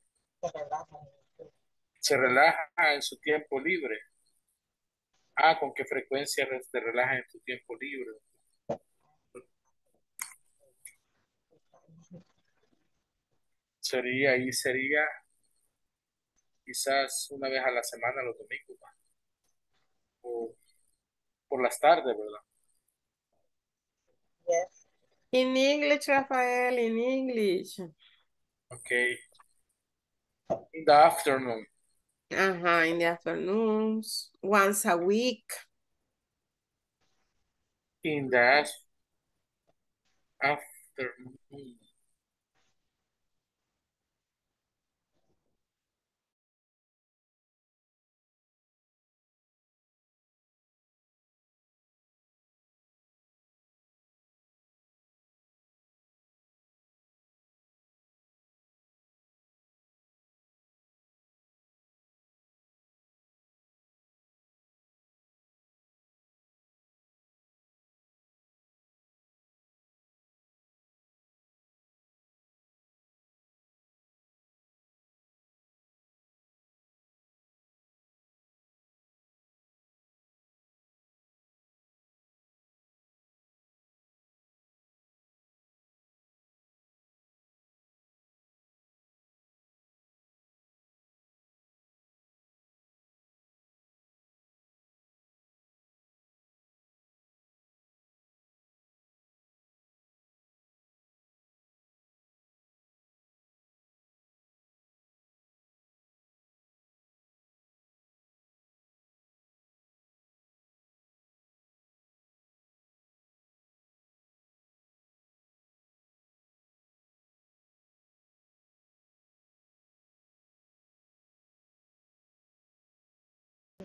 se relaja en su tiempo libre? Ah, ¿con qué frecuencia re- te relajas en tu tiempo libre? Sería, ahí sería quizás una vez a la semana los domingos, ¿va? O por las tardes, ¿verdad? In English, Rafael, in English. Ok. In the afternoon. Ajá, in the afternoons, once a week. In the af- afternoon.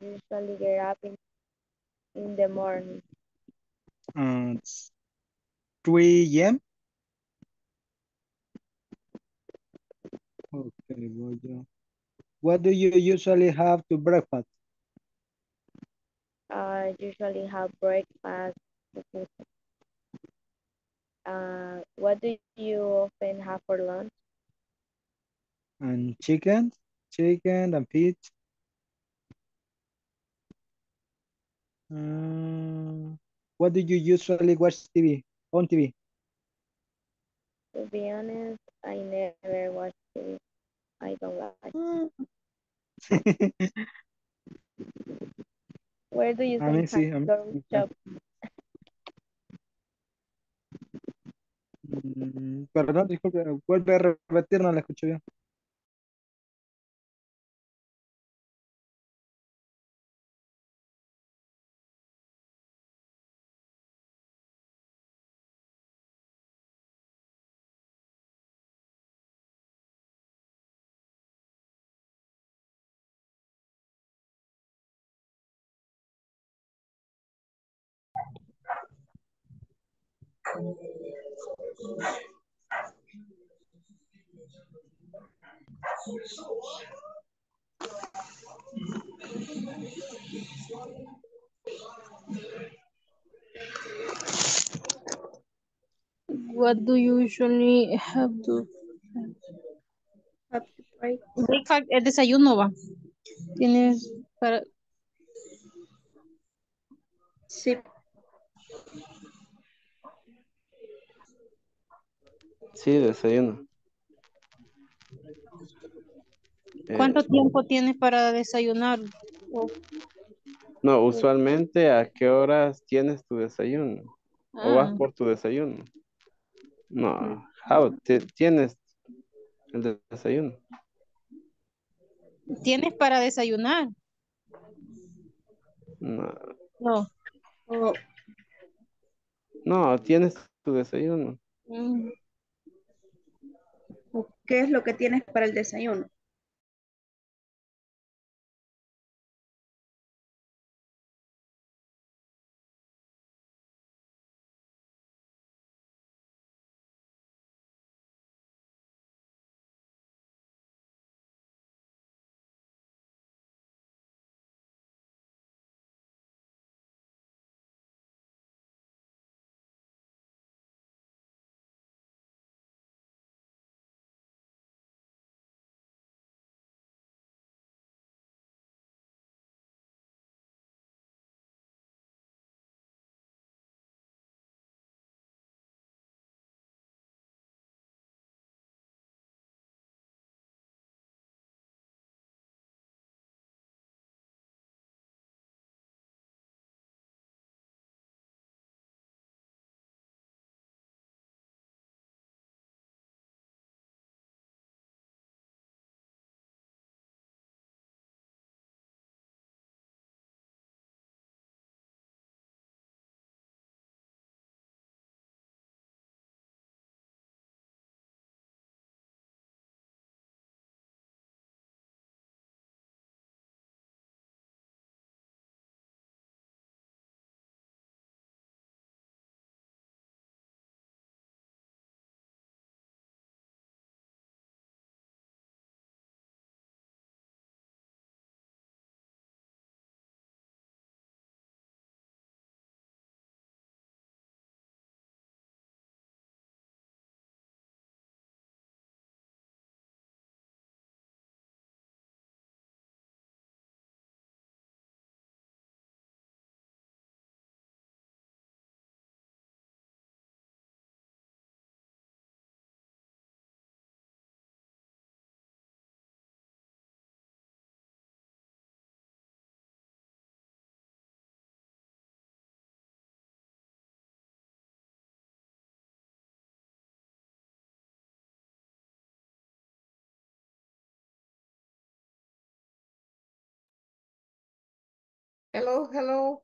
usually get up in, in the morning? Um, three a m Okay, voy yo. What do you usually have to breakfast? I usually have breakfast. Uh, what do you often have for lunch? And chicken, chicken and fish. Um, what do you usually watch T V on T V? To be honest, I never watch T V. I don't like. Where do you A mí sometimes sí, a mí go me shop? encanta. Mm, perdón, disculpe, vuelve a repetir, no la escucho bien. What do you usually have to Have to break. breakfast? El desayuno va. Tienes para Sí. Sí, desayuno. ¿cuánto Eh, tiempo tienes para desayunar? O- no, o- usualmente, ¿a qué horas tienes tu desayuno? ¿O vas ah, por tu desayuno? No, how, ti- ¿tienes el de- desayuno? ¿tienes para desayunar? No, No. O no, tienes tu desayuno. Mm, o ¿qué es lo que tienes para el desayuno? Hello, hello.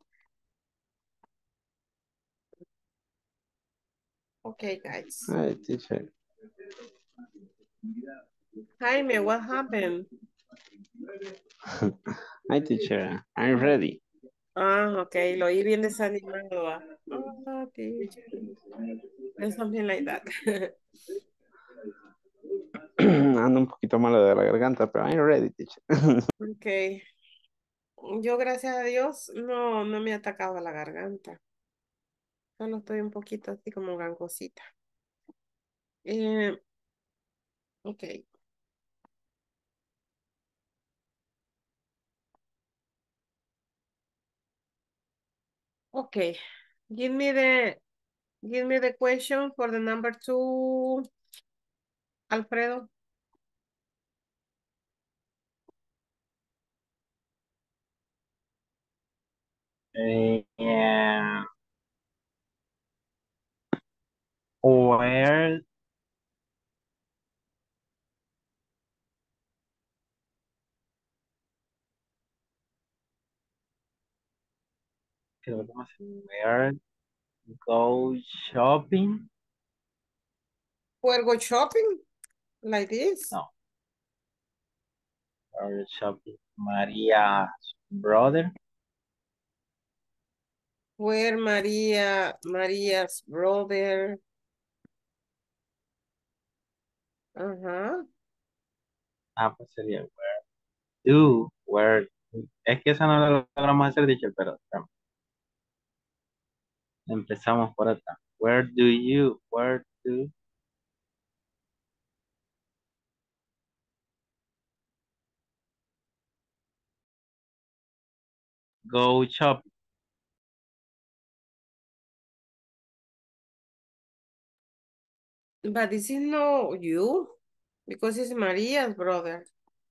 Okay, guys. Ay, teacher. Jaime, what happened? Hi, teacher. I'm ready. Ah, ok, lo oí bien desanimado. ah. Ah, teacher. And something like that. Ando un poquito malo de la garganta, pero I'm ready, teacher. Ok. Yo, gracias a Dios, no, no me ha atacado la garganta. Solo estoy un poquito así como gangosita. Eh, ok. Ok. Give me the give me the question for the number two, Alfredo. Eh, yeah. Where creo que más- where go shopping? Where go shopping? Like this? No, where shopping? Maria's brother. Where Maria, Maria's brother. Ajá. Ah, pues sería where do, where. Es que esa no la logramos hacer, dicho, pero um, empezamos por acá. Where do you, where do go shopping? But this is no you. Because it's Maria's brother.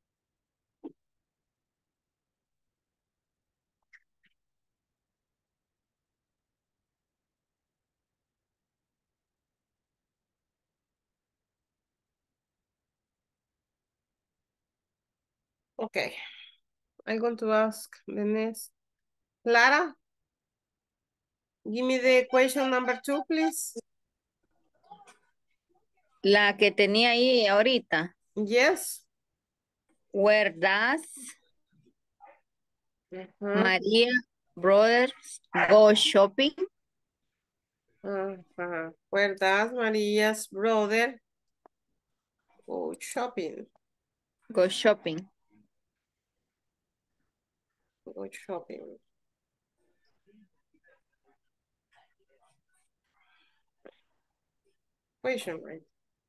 Okay. I'm going to ask the next. Clara, give me the question number two, please. La que tenía ahí ahorita. Yes. Where does Ajá. Maria brothers go shopping? Ajá. Where does Maria's brother go shopping? Go shopping. Go shopping. Question, right?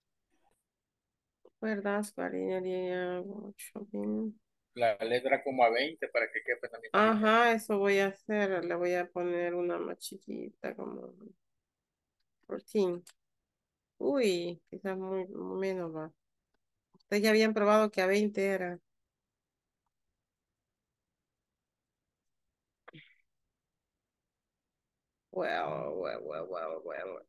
Where does Maria go shopping? La letra como a veinte para que quepa en la misma línea. Ajá, eso voy a hacer. Le voy a poner una más chiquita, como catorce. Uy, quizás muy, muy menos va. Ustedes ya habían probado que a veinte era. Well, well, well, well, well.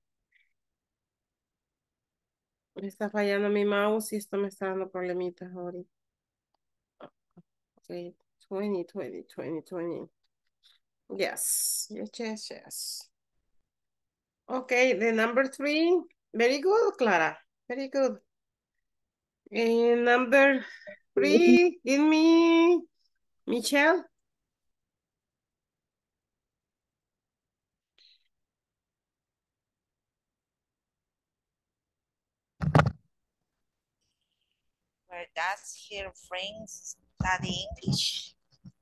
Me está fallando mi mouse y esto me está dando problemitas ahorita. Okay, twenty, twenty, twenty, twenty. Yes, yes, yes, yes. Okay, the number three. Very good, Clara. Very good. And number three, give me Michelle. Where does her friends study English?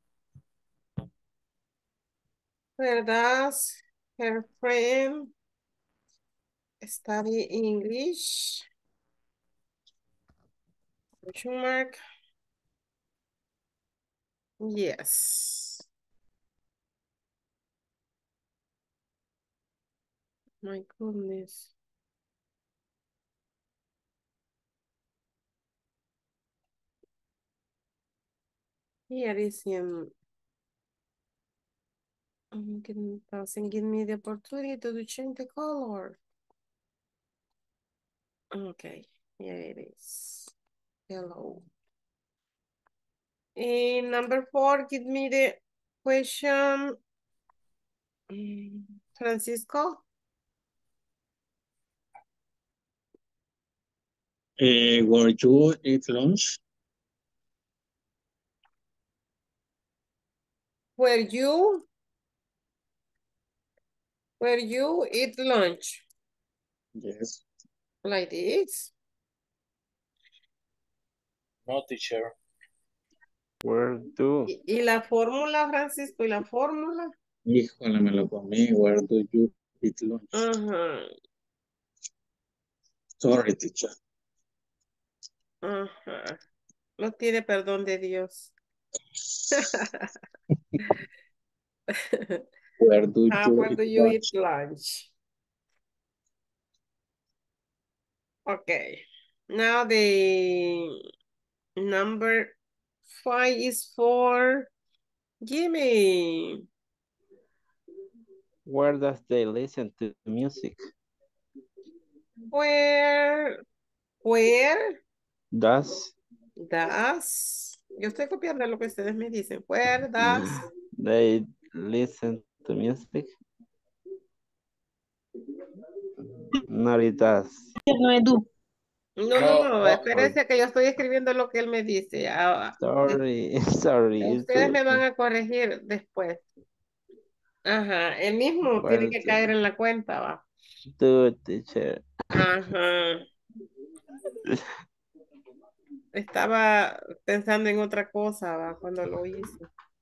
Where does her friend study English? Question mark. Yes. My goodness. Here is in um, give- doesn't give me the opportunity to change the color. Okay, here it is. Hello. And number four, give me the question. Mm, Francisco. Eh, were you eat lunch? Where you, where you eat lunch. Yes. Like this. No, teacher. Where do? ¿Y, y la fórmula, Francisco? ¿Y la fórmula? Híjole, me lo comí. Where do you eat lunch? Ajá. Sorry, teacher. Ajá. No tiene perdón de Dios. Where do Ah, you where eat do you eat lunch? lunch? Okay. Now the number five is for Jimmy. Where does they listen to music? Where, where Does does, yo estoy copiando lo que ustedes me dicen. Where does, they listen to music? No, it does. No es do. no, no, No, no, no. espérense que yo estoy escribiendo lo que él me dice. Ah, de- Sorry, sorry. It's ustedes me van too- a corregir después. Ajá, él mismo tiene Where que do, caer en la cuenta, va. do, teacher. Ajá. Estaba pensando en otra cosa, va, cuando lo hice.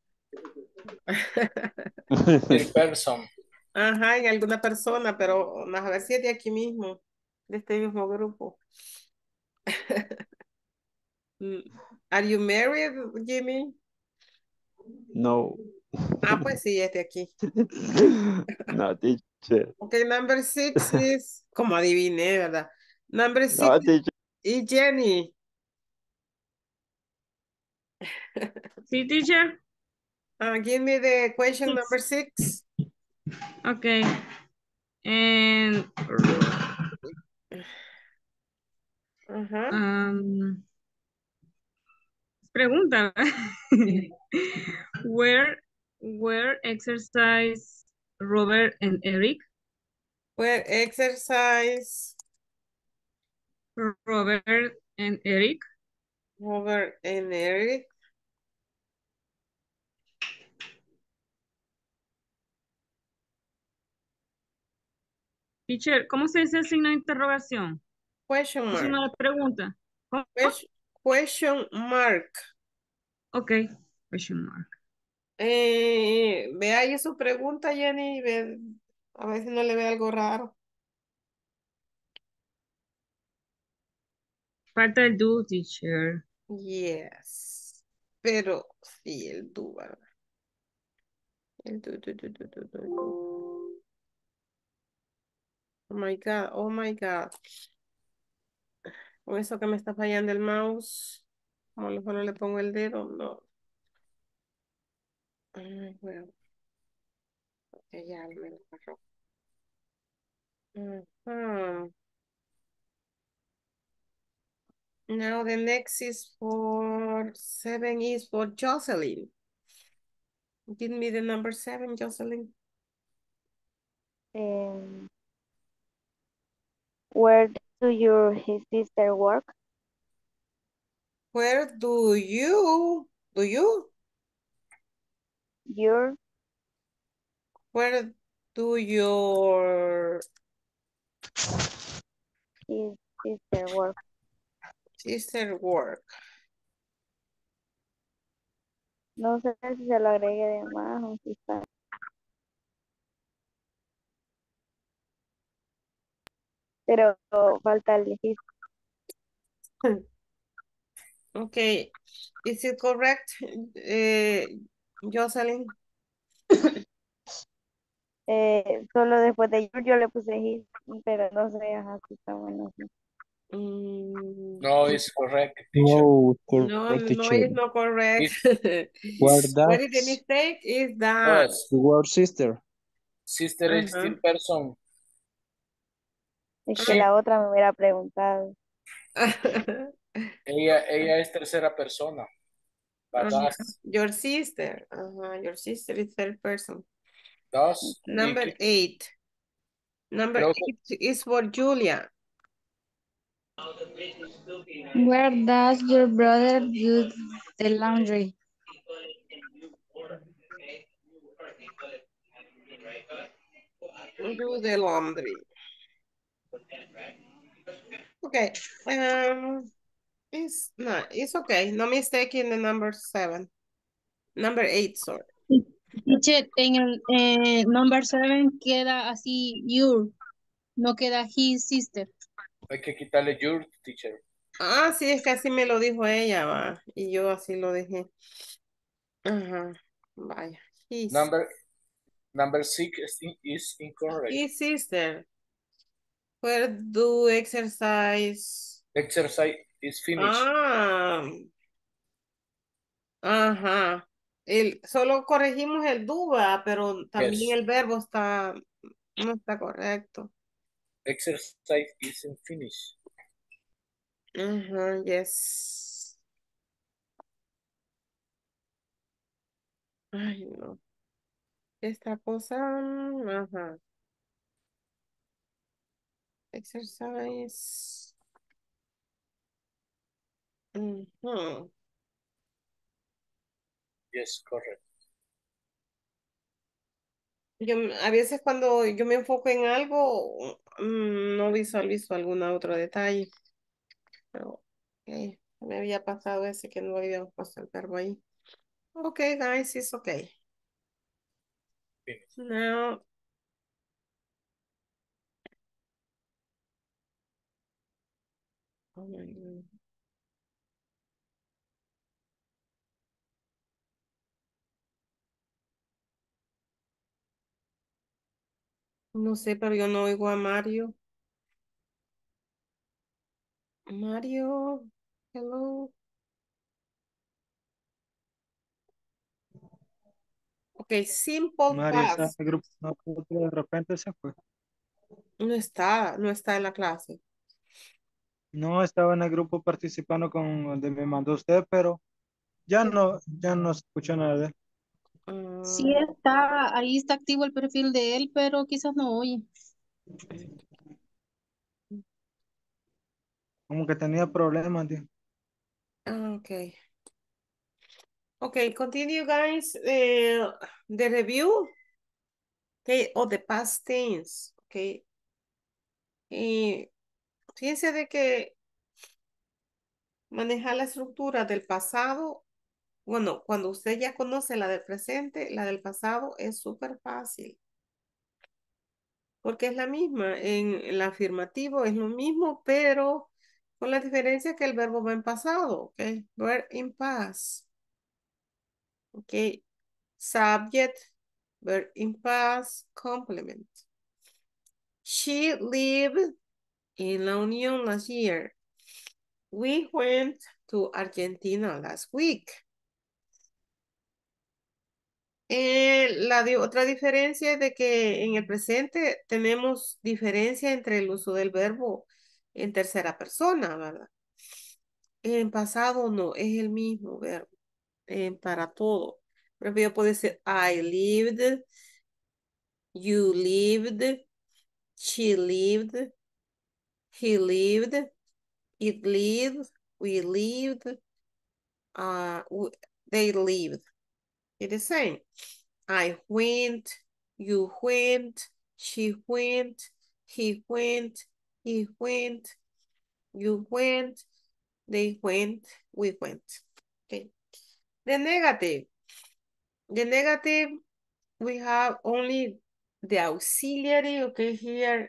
In person. Ajá, en alguna persona, pero vamos a ver si es de aquí mismo, de este mismo grupo. Mm, Are you married, Jimmy? No. Ah, pues sí, es de aquí. No, teacher. Ok, number six is, como adiviné, ¿verdad? Number six No, teacher. is Jenny. Sí, teacher. Uh, give me the question Six. number six. Okay. And Ajá. um, pregunta. where where exercise Robert and Eric? Where exercise Robert and Eric. Robert and Eric. Teacher, ¿cómo se dice el signo de interrogación? Question Es mark. una pregunta. ¿Cómo? Ques- Question mark. Ok. Question mark. Eh, ve ahí su pregunta, Jenny, ve, a ver si no le ve algo raro. Falta el do, teacher. Yes. Pero sí, el do, ¿verdad? El do, do, do, do, do, do, do. Oh my God, oh my God. Con eso que me está fallando el mouse, como mejor no le pongo el dedo, no. Ay, bueno, ok, ya me lo agarró. Ajá. Now the next is for seven is for Jocelyn. Give me the number seven, Jocelyn. Um, where do your his sister work? Where do you, do you, Your where do your his sister work? sister work? No sé si se lo agregue de más o si está. Pero falta el his. Okay, is it correct, uh, Jocelyn? Eh, solo después de your yo le puse his, pero no sé, ajá, si está bueno. Sí. Mm, No, it's correct, teacher. No, no, correct, no, teacher. it's not correct. Where What is the does mistake? Is that? Dos. word sister? Sister is Ajá. still person. Es que Sí, la otra me hubiera preguntado. ella, ella es tercera persona. But Ajá. das, Your sister. Ajá. Your sister is third person. das, y Number que- eight. Number creo que eight is for Julia. Where does your brother do the laundry? Do the laundry. Okay. Um, it's no, it's okay. No mistake in the number seven. Number eight, sorry. Teacher, en el eh, number seven queda así, your, no queda his sister. Hay que quitarle your, teacher. Ah, sí, es que así me lo dijo ella, va. Y yo así lo dejé. Ajá. Vaya. His. Number, number six is, in- is incorrect. His sister. Where do exercise? Exercise is finished. Ah. Ajá. El, solo corregimos el do, va, pero también Yes. el verbo está, no está correcto. Exercise isn't finished. Ajá, yes. Ay, no. Esta cosa, ajá. Exercise. Ujú. Yes, correct. Yo, a veces cuando yo me enfoco en algo, mm, no visualizo algún otro detalle. Pero ok, me había pasado ese que no había puesto el verbo ahí. Ok, guys, it's okay. Finished. Now, oh my God. No sé, pero yo no oigo a Mario. Mario, hello. Ok, simple Mario está en past. el grupo, no, de repente se fue. No está, no está en la clase. No estaba en el grupo participando con donde me mandó usted, pero ya no, ya no escucho nada de él. Sí Ah, está, ahí está activo el perfil de él, pero quizás no oye. Como que tenía problemas, tío. ah, ok. Ok, continue, guys. Eh, the review okay, of the past tense. Ok. Y fíjense de que manejar la estructura del pasado, bueno, cuando usted ya conoce la del presente, la del pasado es súper fácil. Porque es la misma. En el afirmativo es lo mismo, pero con la diferencia que el verbo va en pasado. Ok. Verb in past. Ok. Subject, verb in past, complement. She lived in La Unión last year. We went to Argentina last week. Eh, la di- otra diferencia es de que en el presente tenemos diferencia entre el uso del verbo en tercera persona, ¿verdad? En pasado no, es el mismo verbo eh, para todo. Por ejemplo, yo puedo decir I lived, you lived, she lived, he lived, it lived, we lived, uh, w- they lived. It's the same. I went, you went, she went, he went, he went, you went, they went, we went. Okay. The negative. The negative, we have only the auxiliary, okay, here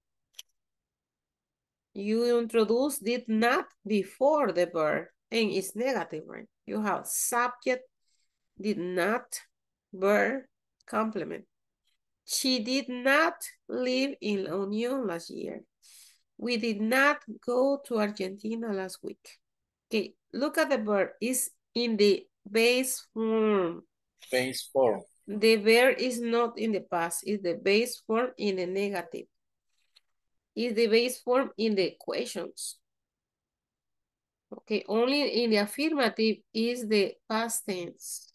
you introduce did not before the verb and it's negative, right? You have subject, did not, verb, complement. She did not live in La Unión last year. We did not go to Argentina last week. Okay, look at the verb. It's in the base form. Base form. The verb is not in the past. It's the base form in the negative. It's the base form in the questions. Okay, only in the affirmative is the past tense.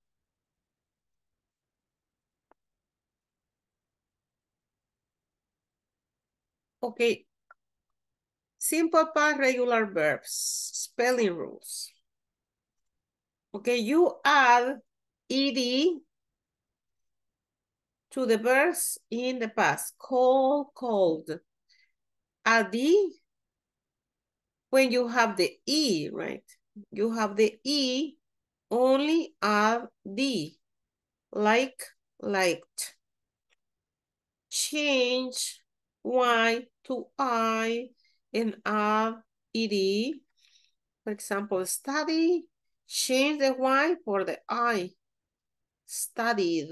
Okay, simple past regular verbs, spelling rules. Okay, you add ed to the verbs in the past. Call, called. Add the, when you have the E, right? You have the E, only add the. Like, liked. Change Y to I and add ed. For example, study, change the Y for the I. Studied.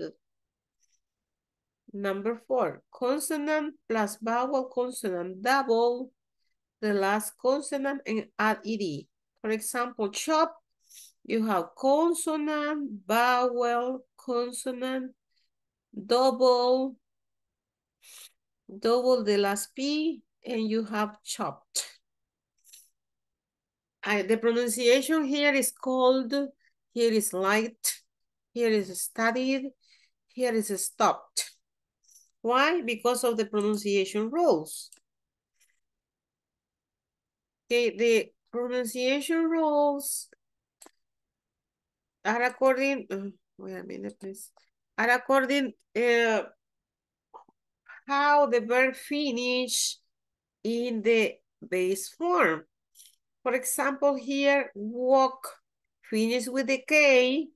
Number four, consonant plus vowel consonant double the last consonant and add ed. For example, chop, you have consonant, vowel, consonant, double, double the last P, and you have chopped. I, the pronunciation here is called, here is light, here is studied, here is stopped. Why? Because of the pronunciation rules. Okay, the pronunciation rules are according, uh, wait a minute, please. Are according uh, how the verb finish in the base form. For example, here, walk, finish with the K.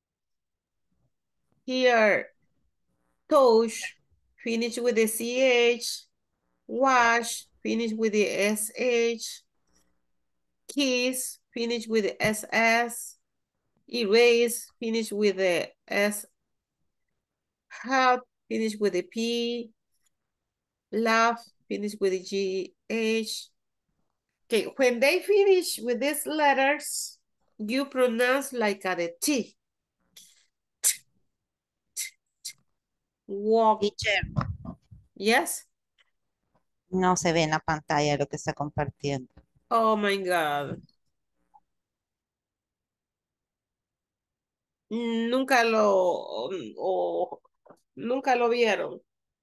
Here, touch, finish with the C H. Wash, finish with the S H. Kiss, finish with the S S. Erase, finish with the S. Help, finish with the P. Laugh, finish with the G H. Okay, when they finish with these letters, you pronounce like a the T. Walk. Teacher, Yes. no se ve en la pantalla lo que está compartiendo. Oh my God. Nunca lo, o nunca lo vieron.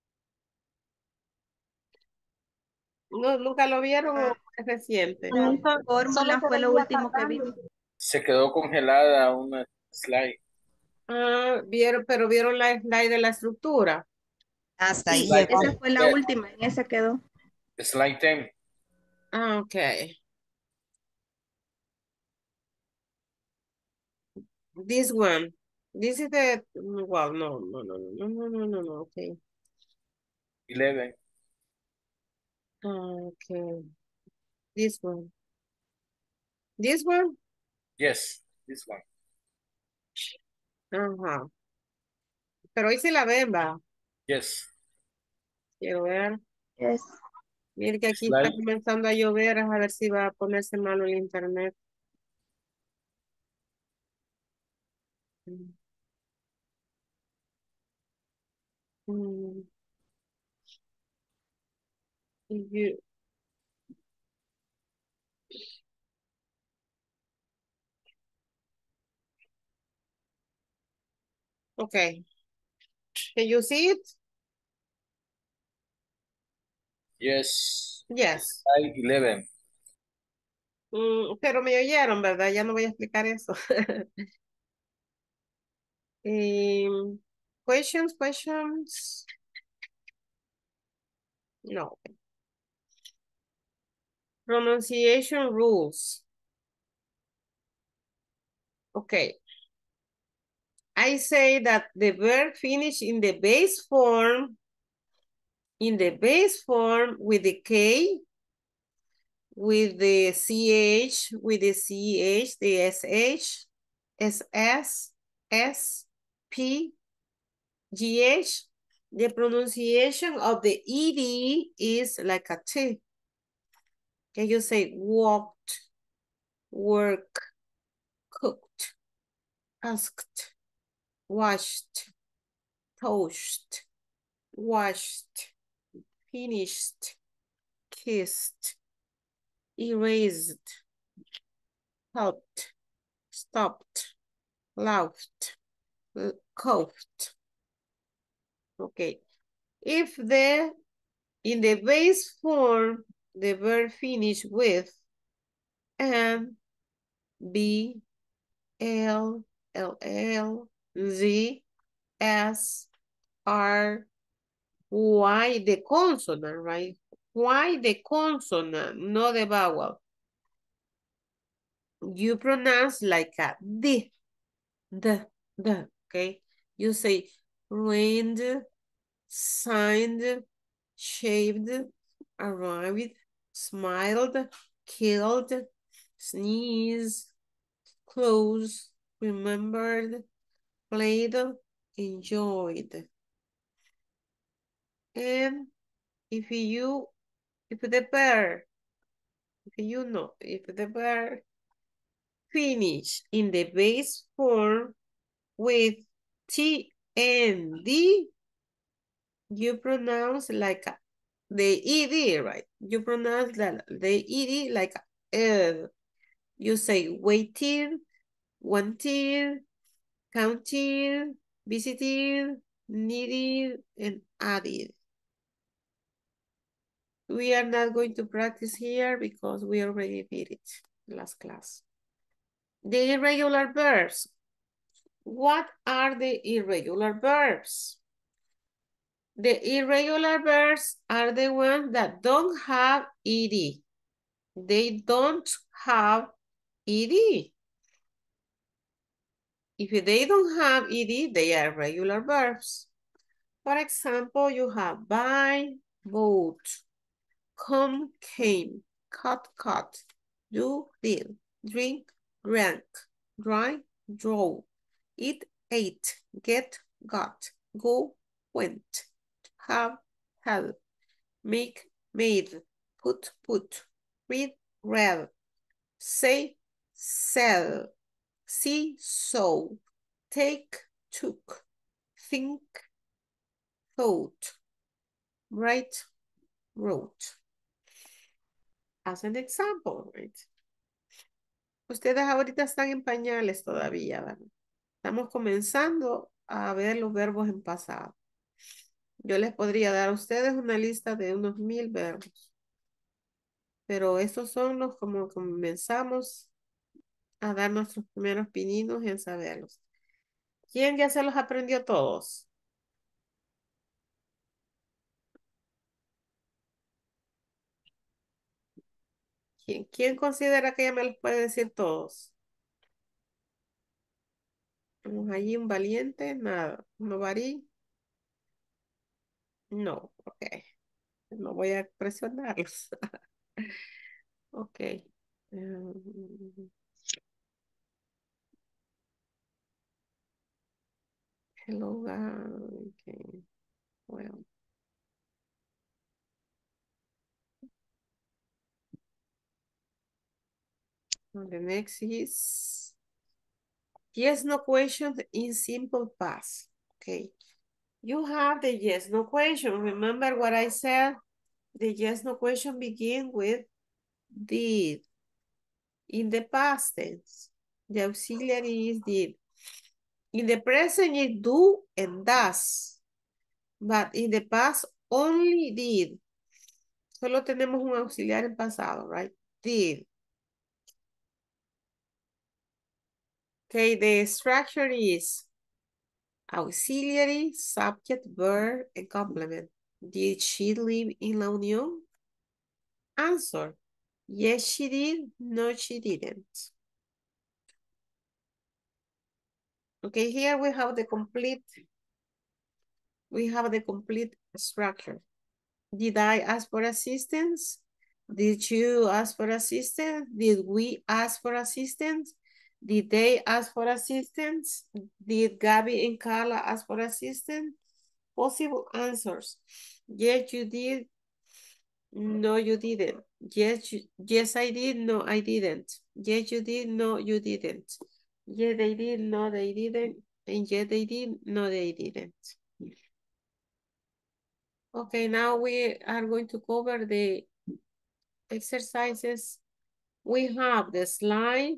No, nunca lo vieron o es reciente. La fórmula fue lo último que vi. Se quedó congelada una slide. Ah, vieron, pero vieron la slide de la estructura. Hasta ahí Slide llegó. Esa fue la última, en esa quedó. Slide ten. Ah, ok. This one. This is the, well, no, no, no, no, no, no, no, no, okay. eleven. Okay. This one. This one? Yes, this one. Ajá. Pero hoy sí la ven, va. Yes. Quiero ver. Yes. Mire que aquí Slide. está comenzando a llover, a ver si va a ponerse malo el internet. Mm. Mm. You- Okay. Can you see it? Yes. Yes. Slide eleven. Mm, pero me oyeron, ¿verdad? Ya no voy a explicar eso. Em, questions, questions. No. Pronunciation rules. Okay. I say that the verb finish in the base form, in the base form with the K, with the C H, with the C H, the S H, S S, S, P, G H. The pronunciation of the E D is like a T. Can you say walked, work, cooked, asked, washed, toasted, washed, finished, kissed, erased, helped, stopped, laughed, l- coughed. Okay. If the, in the base form, the verb finish with N, B, L, L, L, Z, S, are why the consonant, right? Why the consonant, not the vowel. You pronounce like a D, the, the, okay? You say rained, signed, shaved, arrived, smiled, killed, sneezed, close, remembered, played, enjoyed. And if you, if the verb, if you know, if the verb finish in the base form with T and D, you pronounce like a, the E D, right? You pronounce that the E D like a, you say waiting, wanting, counting, visiting, needed, and added. We are not going to practice here because we already did it last class. The irregular verbs. What are the irregular verbs? The irregular verbs are the ones that don't have E D. They don't have E D. If they don't have E D, they are regular verbs. For example, you have buy, bought, come, came, cut, cut, do, did, drink, drank, drive, drove, eat, ate, get, got, go, went, have, had, make, made, put, put, read, read, say, sell, see, saw, take, took, think, thought, write, wrote. As an example, right? Ustedes ahorita están en pañales todavía, ¿verdad? Estamos comenzando a ver los verbos en pasado. Yo les podría dar a ustedes una lista de unos mil verbos. Pero estos son los como comenzamos a dar nuestros primeros pininos en saberlos. ¿Quién ya se los aprendió todos? ¿Quién, quién considera que ya me los puede decir todos? Vamos allí un valiente, nada. ¿No varí? No, ok. No voy a presionarlos. Ok. Um, hello, guys. Okay. Well. And the next is yes, no question in simple past. Okay. You have the yes, no question. Remember what I said? The yes, no question begin with did. In the past tense, the auxiliary is did. In the present, is do and does. But in the past, only did. Solo tenemos un auxiliar en pasado, right? Did. Okay, the structure is auxiliary, subject, verb, and complement. Did she live in La Unión? Answer. Yes, she did. No, she didn't. Okay, here we have the complete, we have the complete structure. Did I ask for assistance? Did you ask for assistance? Did we ask for assistance? Did they ask for assistance? Did Gabby and Carla ask for assistance? Possible answers. Yes, you did. No, you didn't. Yes, you, yes, I did. No, I didn't. Yes, you did. No, you didn't. Yes, they did. No, they didn't. And yes, they did. No, they didn't. Okay, now we are going to cover the exercises. We have the slide.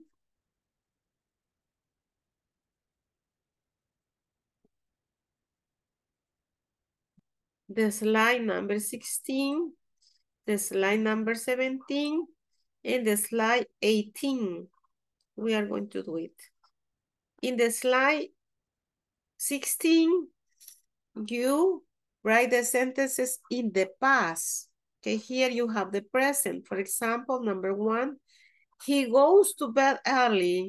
The slide number sixteen, the slide number seventeen, and the slide eighteen. We are going to do it. In the slide sixteen, you write the sentences in the past. Okay, here you have the present. For example, number one, he goes to bed early.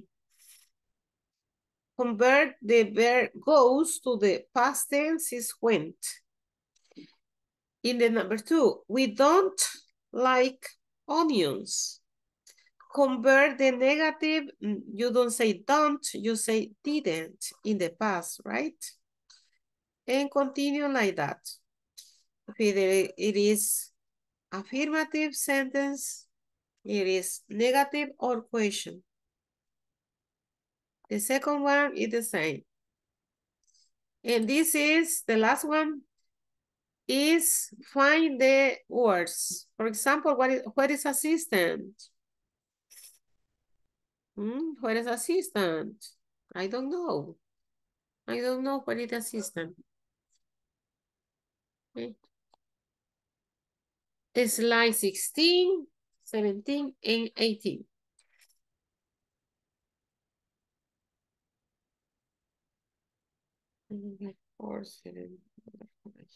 Convert the verb goes to the past tense is went. In the number two, we don't like onions. Convert the negative, you don't say don't, you say didn't in the past, right? And continue like that. Whether it is affirmative sentence, it is negative or question. The second one is the same. And this is, the last one is find the words. For example, what is, what is assistant? Hmm, what is assistant? I don't know. I don't know what is assistant. Okay. Slide sixteen, seventeen, and eighteen. Four, seven, five.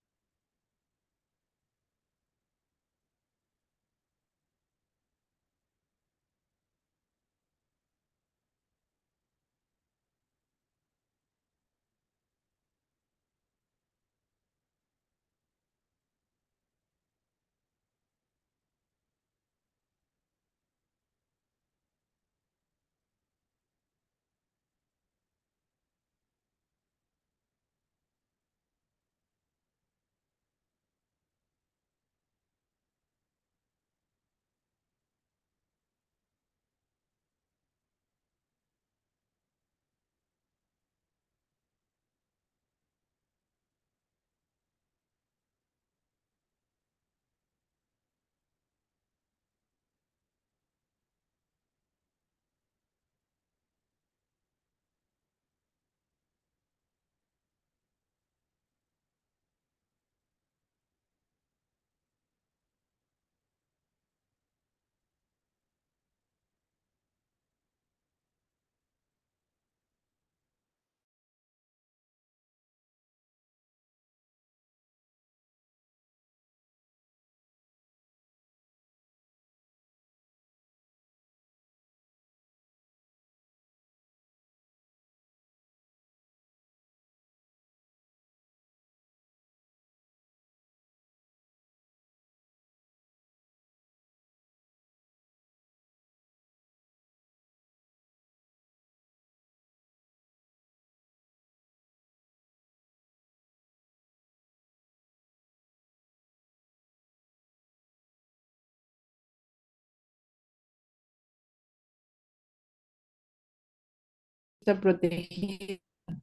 Está protegida.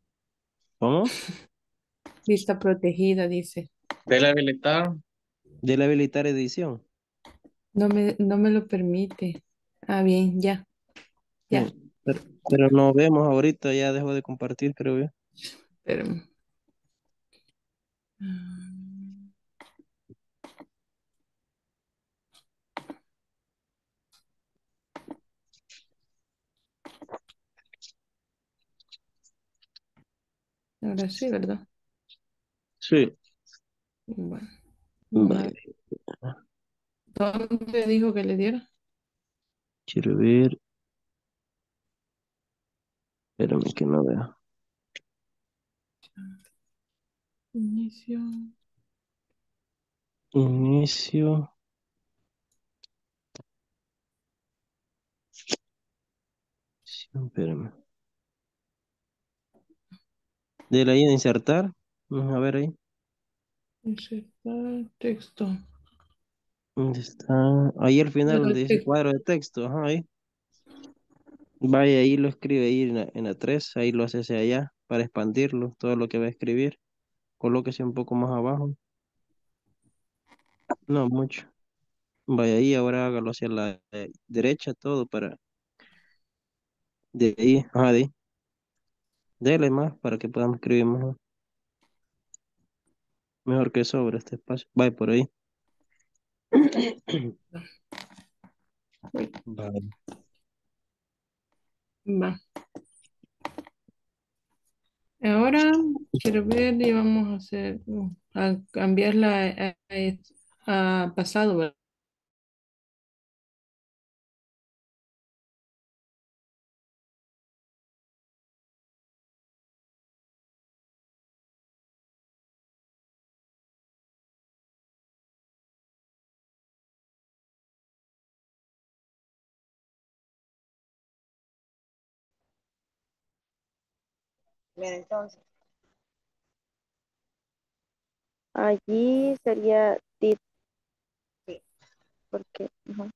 ¿Cómo? Lista protegida, dice. Dele habilitar. Dele habilitar edición. No me, no me lo permite. Ah, bien, ya. Ya. Sí, Pero, pero no vemos ahorita, ya dejó de compartir, creo yo. Espérame. Ahora sí, ¿verdad? Sí. Bueno. Vale. ¿Dónde dijo que le diera? Quiero ver. Espérame que no vea. Inicio. Inicio. Sí, espérame. Dele ahí a insertar. Vamos a ver ahí. Insertar texto. ¿Dónde está? Ahí al final Pero donde dice te- cuadro de texto. Ajá, ahí. Vaya, ahí lo escribe ahí en la, en la tres. Ahí lo hace hacia allá para expandirlo. Todo lo que va a escribir. Colóquese un poco más abajo. No mucho. Vaya ahí, ahora hágalo hacia la eh, derecha todo para de ahí. Ajá, de ahí. Dele más para que podamos escribir mejor. Mejor que sobre este espacio. Vaya por ahí. Vale. Va. Ahora quiero ver y vamos a hacer, uh, a cambiarla a, a- a pasado, ¿verdad? Bien, entonces. Allí sería did. Sí. Porque, ajá.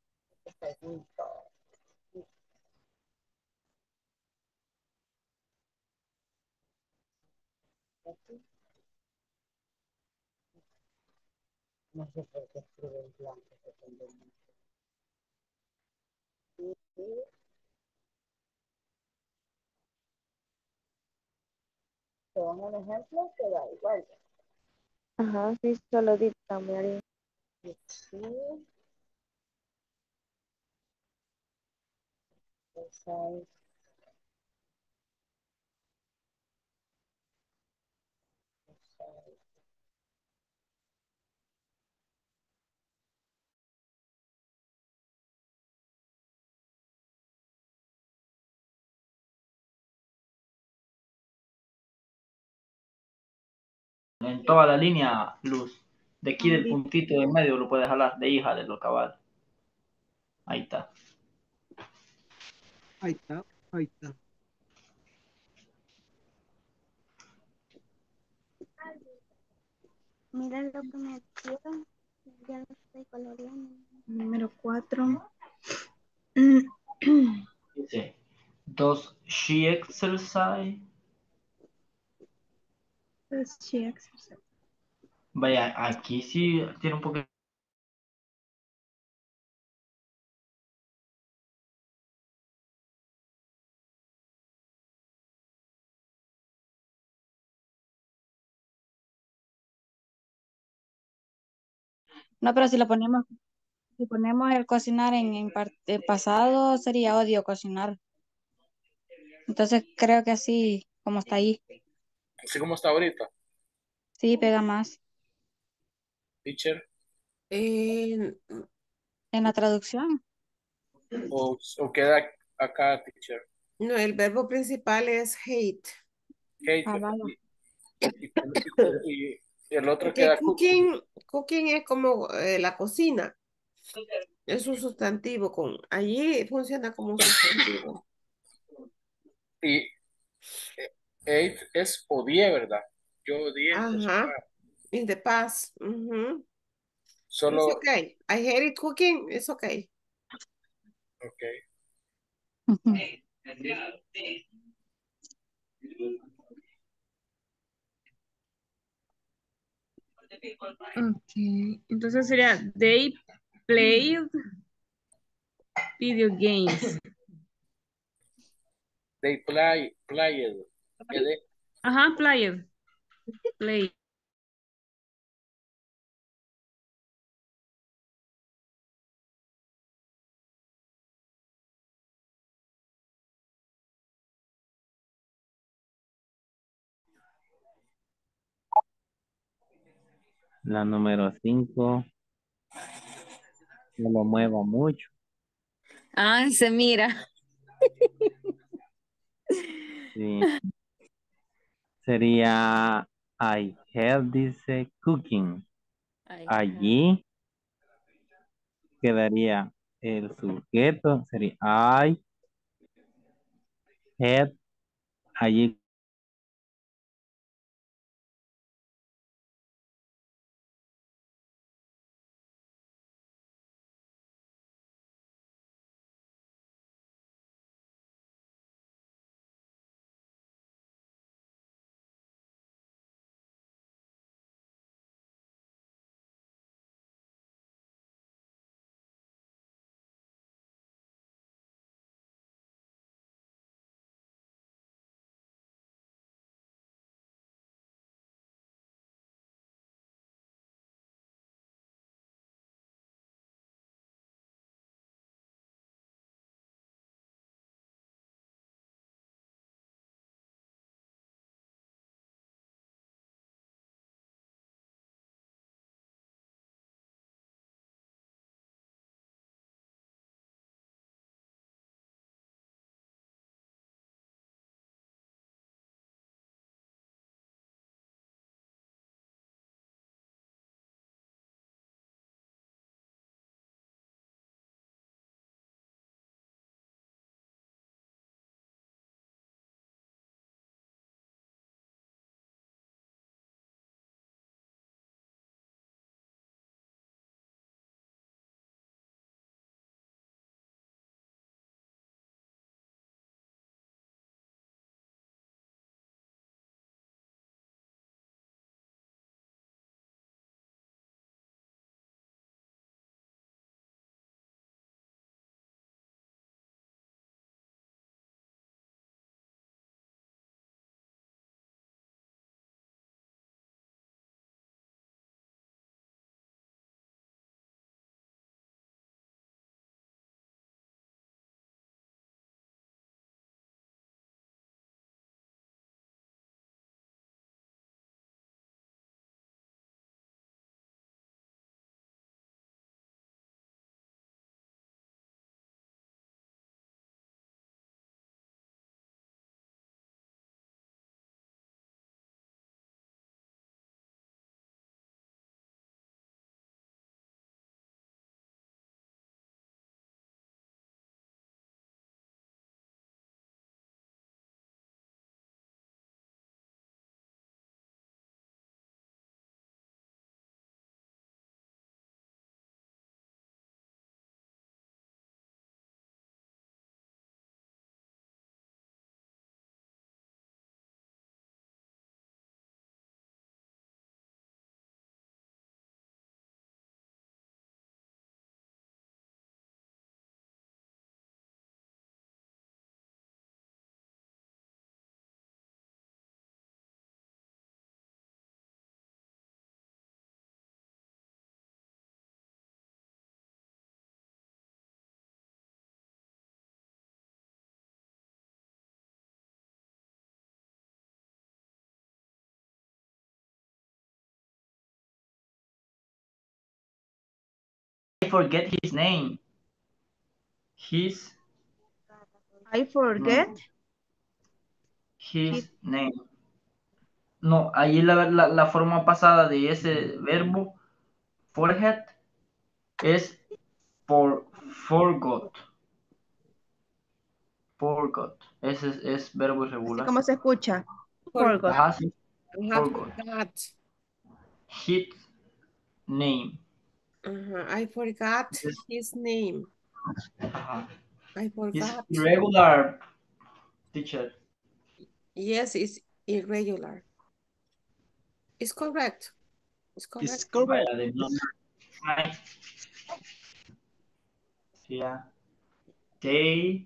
No sé por qué escribe en blanco. Te dan un ejemplo, te da igual. Ajá, sí, solo did cambiaría. Sí, esa es. En toda la línea, Luz. De aquí del Ahorita. puntito de en medio lo puedes jalar, de hija de lo cabal. Ahí está. Ahí está, ahí está. Mira lo que me dieron. Ya lo estoy coloreando. Número cuatro. Dice, does she exercise? Does she exercise? Vaya, aquí sí tiene un poco. No, pero si lo ponemos, si ponemos el cocinar en, en par- en pasado, sería odio cocinar. Entonces creo que así, como está ahí, Así como está ahorita, sí pega más. teacher, Eh, En la traducción, o, o queda acá, teacher. no, el verbo principal es hate. Hate, ah, vaya. y, y- y el otro Porque queda cooking. cooking, cooking es como eh, la cocina. Es un sustantivo con, allí funciona como un sustantivo. Y eh, hate es odié, ¿verdad? Yo odié Ajá. cocinar. In the past. Ujú. It's Solo, okay. I hate it cooking. It's okay. ok. Ujú. Ok, entonces sería they played video games. They play, played. Ede- Ajá, played. Play. La número cinco, no lo muevo mucho. Ah, se mira. Sí. Sería I help, dice cooking. Ay, Allí quedaría el sujeto, sería I help. Allí forget his name. His. I forget. No, his name. No, ahí la, la, la forma pasada de ese verbo, forget, es for, forgot. Forgot. Ese es, es verbo Así irregular. como se escucha. For- Forgot. Ajá, sí. Ajá, Forgot. forgot. His name. Ajá, I forgot Yes. his name. Ajá. I It's forgot. irregular, teacher. Yes, it's irregular. It's correct. It's correct. It's correct. Vaya, de number nine. Yeah. Date.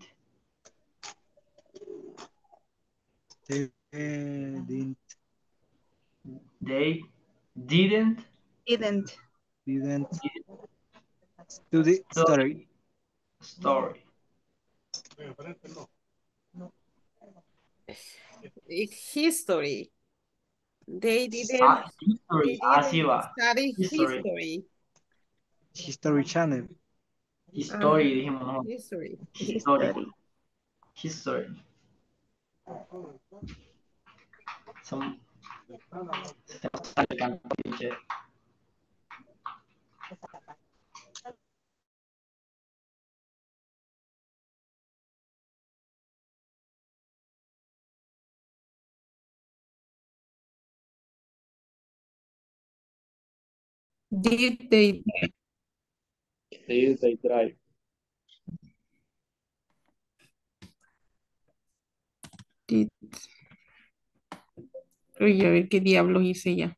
They didn't, They didn't Didn't. didn't do the story. story. History. They didn't, Ah, they history. Así didn't va. study History. history. History Channel. History, Ajá, dijimos nosotros. history. History. History. Son. Se me sale el canto, teacher. Did they Did they drive? did- Uy, a ver qué diablos hice ya.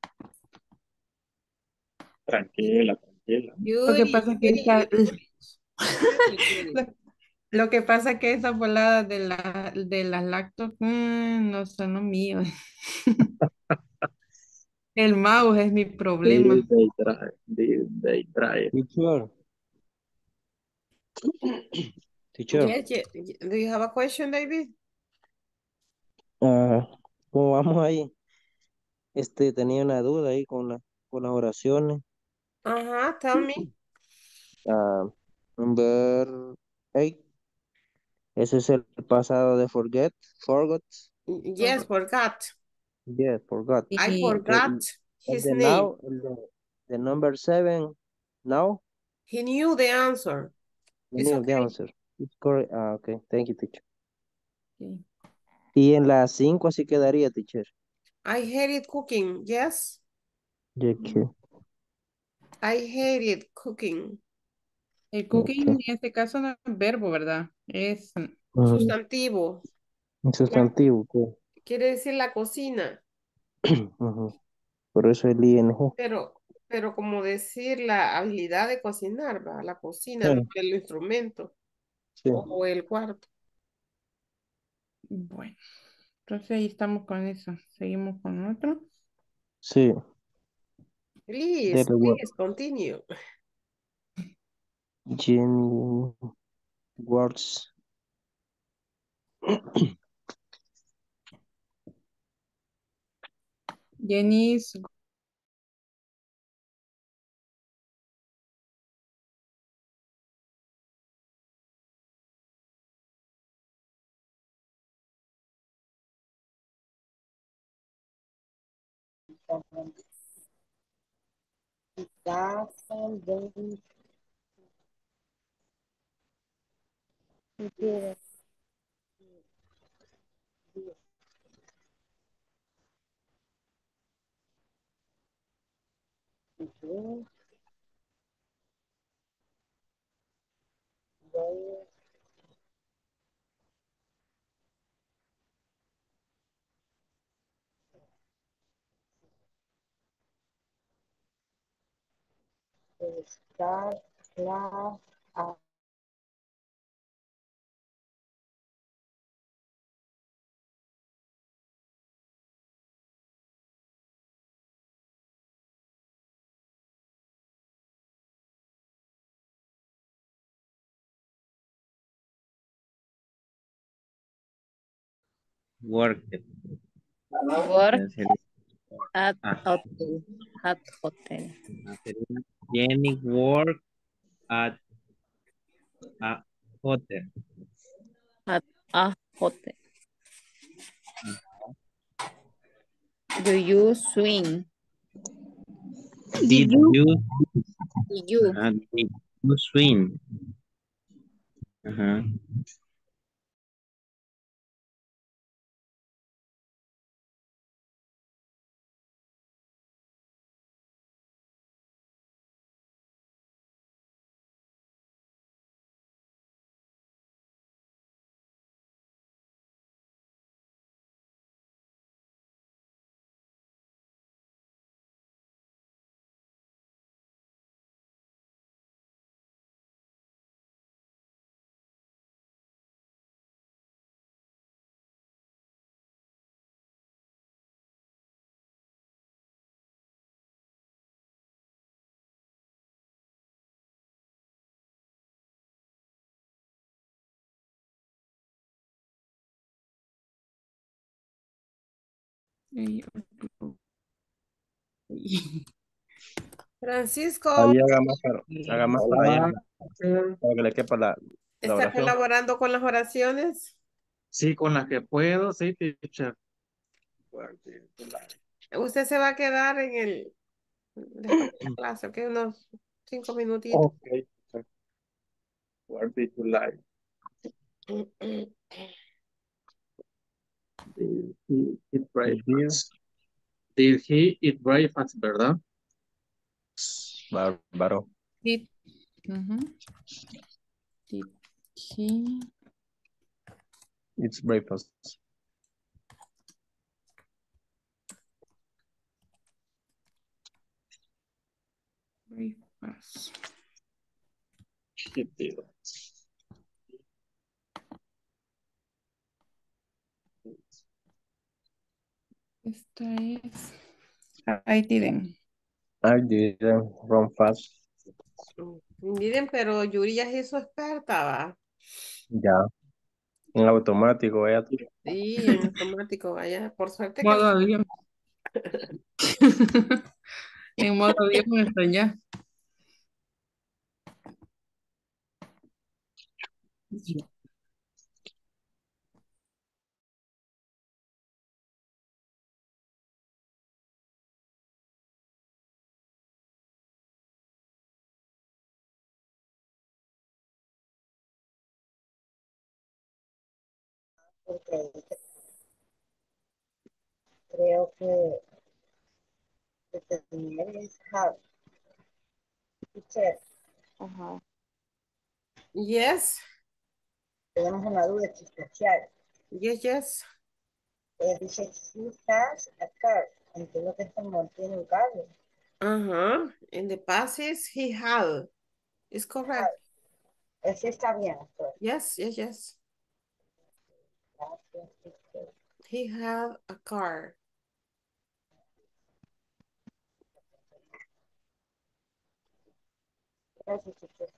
Tranquila, tranquila. Lo que Yuri, pasa es que Yuri, esta, Yuri, Yuri. lo, lo que pasa es que esas voladas de la de las lactos mm, no son lo mío. El mouse es mi problema. Did they drive? Did they drive? Teacher. Teacher. Yes, yes. Do you have a question, David? Ah, ¿cómo vamos ahí? Este, tenía una duda ahí con, la, con las oraciones. Ajá, tell me. Ah, number eight. Ese es el pasado de forget, forgot. Yes, forgot. Yeah, forgot. I Y forgot El, el his de name. now, el de, de number seven, now, He knew the answer. the It's new the okay. answer. It's correct. Ah, okay. Thank you, teacher. sí. Y en la cinco así quedaría, teacher. I hated cooking. Yes, Yeah, okay. I hated cooking. El cooking Okay. en este caso no es verbo, ¿verdad? Es Mm, Sustantivo. un sustantivo, okay. Quiere decir la cocina, Ujú. Por eso el I N G. pero, pero como decir la habilidad de cocinar, ¿va? La cocina, no Sí, el instrumento sí, o el cuarto. bueno. Entonces ahí estamos con eso. Seguimos con otro. sí. Please, Dele, wo- please, continue. Jenny works. Jenny's Work. Work Sería, at ah, hotel. At hotel. sería Jenny work At a hotel. At a hotel. Do you swim? Did you, Did you? uh, did you swim? Ajá. Francisco, Ahí haga más para, haga más para allá, Hola, teacher. para que le quepa la, la ¿está oración. colaborando con las oraciones? Sí, con las que puedo, sí, teacher. Usted se va a quedar en el después de la clase, ¿ok? Unos cinco minutitos. Okay. What did you like? Did he eat breakfast? Did he eat breakfast, verdad? Bárbaro. Did, ujú. Did he It's breakfast. breakfast? He did. Esta es. I didn't. I didn't run fast. Miren, pero Yuri ya es su experta, ¿va? Ya. En automático, vaya. Sí, en automático, vaya. Por suerte que... Modo avión. En modo avión está ya. Okay. Creo que determinar es how. Teacher, Ajá. Yes, tenemos una duda existencial. yes, yes. Eh, dice, he has a car. Entiendo que esto no tiene un carro. Uh-huh. In the passes, he had. It's correct. Ese está bien. Pues. Yes, yes, yes. Gracias, teacher. He had a car. Gracias, teacher.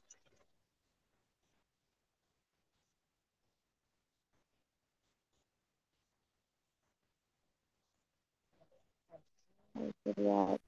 Ahí sería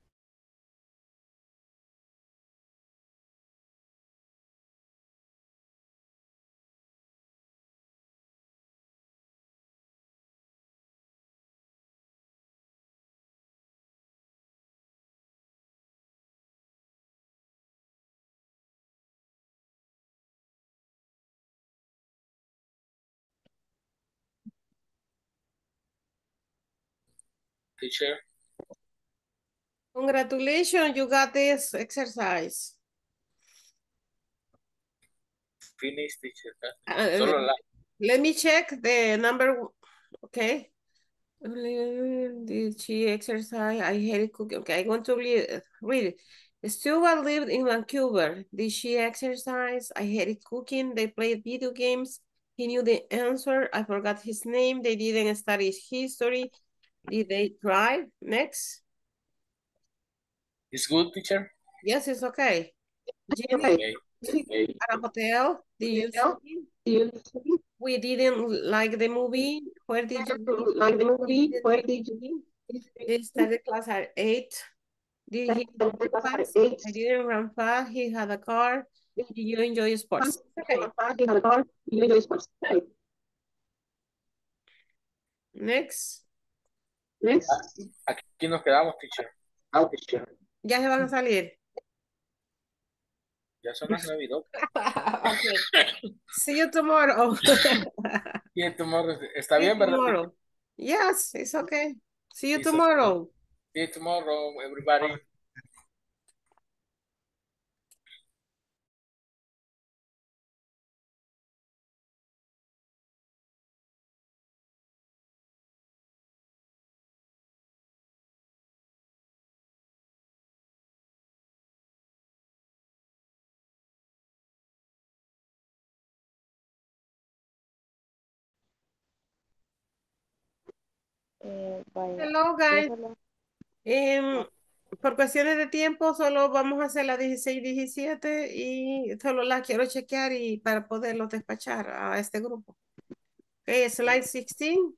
Teacher, Congratulations, you got this exercise. finish, teacher. Uh, Solo la. Let me check the number, okay. Did she exercise? I hate cooking. Okay, I'm going to read, read it. Stuart lived in Vancouver. Did she exercise? I hated cooking. They played video games. He knew the answer. I forgot his name. They didn't study history. Did they drive? Next. It's good, teacher? Yes, it's okay. Jenny, Okay. at a hotel. Did you see? We didn't like the movie. Where did you like the movie? Where did you They started class at eight. Did he run fast? I didn't run fast. He had a car. Did you enjoy sports? Okay. Next. Aquí nos quedamos, teacher. Ya se van a salir. Ya son las nueve y dos. Okay. See you tomorrow. Y tomorrow, ¿está See you bien, verdad? tomorrow. Yes, it's okay. See you It's tomorrow. See you tomorrow, everybody. Eh, vaya. Hello, Yo guys. solo- Em, por cuestiones de tiempo, solo vamos a hacer la dieciséis diecisiete y solo la quiero chequear y para poderlos despachar a este grupo. Okay, slide sixteen.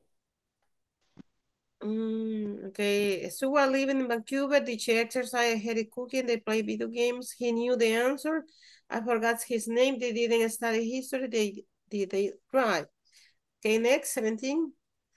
Mm, okay, Sue was living in Vancouver. Did she exercise, had a cooking, they play video games? He knew the answer. I forgot his name. They didn't study history. They did they drive. Okay, next, seventeen.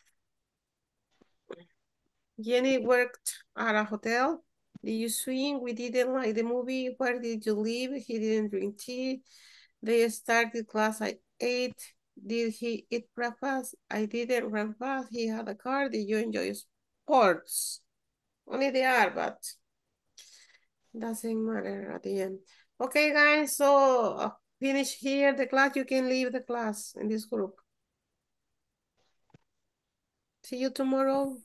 Jenny worked at a hotel. Did you swim? We didn't like the movie. Where did you live? He didn't drink tea. They started class at eight. Did he eat breakfast? I didn't run fast. He had a car. Did you enjoy sports? Only they are, but doesn't matter at the end. Okay, guys, so uh, finish here the class. You can leave the class in this group. See you tomorrow.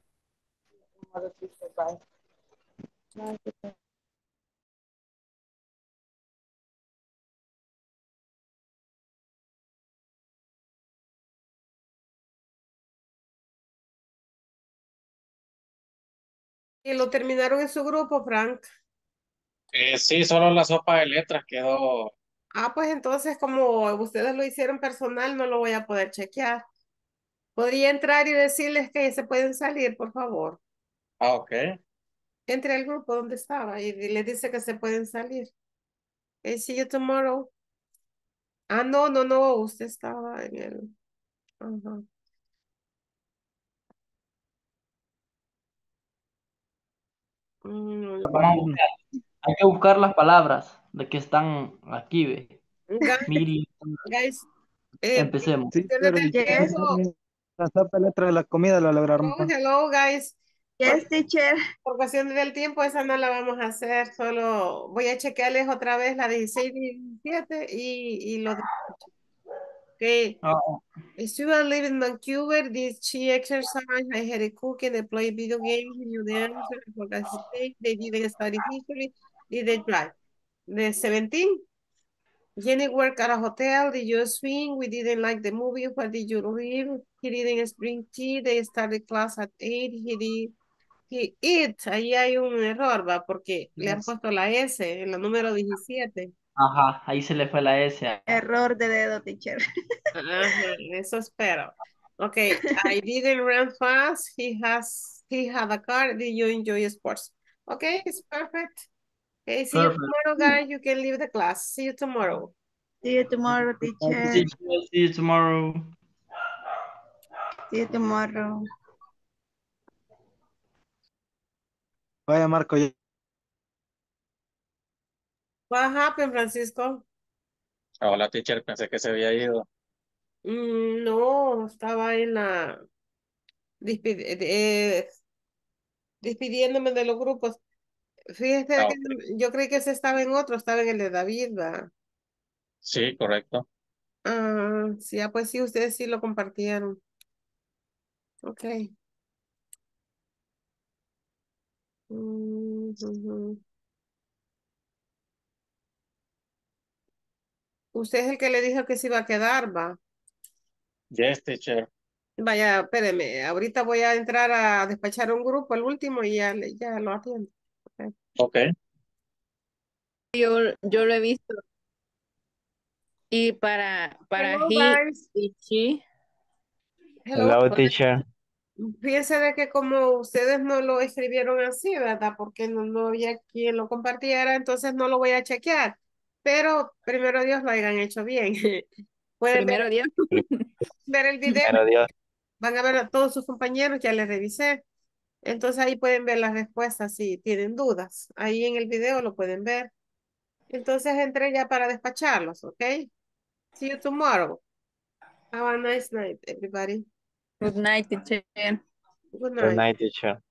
Bye. No, teacher. Y lo terminaron en su grupo, Frank. Eh, sí, solo la sopa de letras quedó. Ah, pues entonces como ustedes lo hicieron personal, no lo voy a poder chequear. Podría entrar y decirles que se pueden salir, por favor. Ah, ok. Entre al grupo donde estaba y les dice que se pueden salir. Okay, see you tomorrow. Ah, no, no, no, usted estaba en el... Ajá. Mm, no, no. Vamos a buscar. Hay que buscar las palabras de que están aquí, ve. Guys, Miri, guys, eh, empecemos. Sí, cuestiones pero del Yes. tiempo. la sopa de letra de la comida la lograron. Oh, hello, guys. Yes, teacher. Por cuestión del tiempo, esa no la vamos a hacer. Solo voy a chequearles otra vez la dieciséis diecisiete y, y lo despacho. Okay. Ah, Student live in Vancouver. Did she exercise? I had a cooking. They play video games. He knew the answer. I forgot his name. They didn't study history. Did they drive? The seventeen. Jenny worked at a hotel. Did you swim? We didn't like the movie. Where did you live? He didn't drink tea. They started class at eight. He did. He eat. Ahí hay un error, ¿va? Porque le han puesto la S en la número diecisiete. ajá, ahí se le fue la S. Error de dedo, teacher. Ajá, eso espero. Okay, I didn't run fast. He has, he had a car. Did you enjoy sports? Okay, it's perfect. Okay, see Perfect. you tomorrow, guys. You can leave the class. See you tomorrow. See you tomorrow, teacher. See you, see you tomorrow. See you tomorrow. Vaya, Marco. ya- What happened, Francisco? Hola, teacher, pensé que se había ido. Mm, no, estaba en la despi- eh, despidiéndome de los grupos. Fíjese Ah, que ok. yo creí que ese estaba en otro, estaba en el de David, ¿va? Sí, correcto. Ah, sí, ah, pues sí, ustedes sí lo compartieron. Ok. Mm, ujú. Usted es el que le dijo que se iba a quedar, va. Yes, teacher. Vaya, espéreme, ahorita voy a entrar a despachar un grupo, el último, y ya, le- ya lo atiendo. Ok. Ok. Yo, yo lo he visto. Y para, para Hello, he guys. y she, Hello. Hello, teacher. Fíjense de que como ustedes no lo escribieron así, ¿verdad? Porque no, no había quien lo compartiera, entonces no lo voy a chequear. Pero primero Dios lo hayan hecho bien. Pueden ver, Primero Dios. ver el video, Primero Dios. van a ver a todos sus compañeros, ya les revisé. Entonces ahí pueden ver las respuestas si tienen dudas. Ahí en el video lo pueden ver. Entonces entré ya para despacharlos, ¿ok? See you tomorrow. Have a nice night, everybody. Good night, teacher. Good Good night. night, teacher.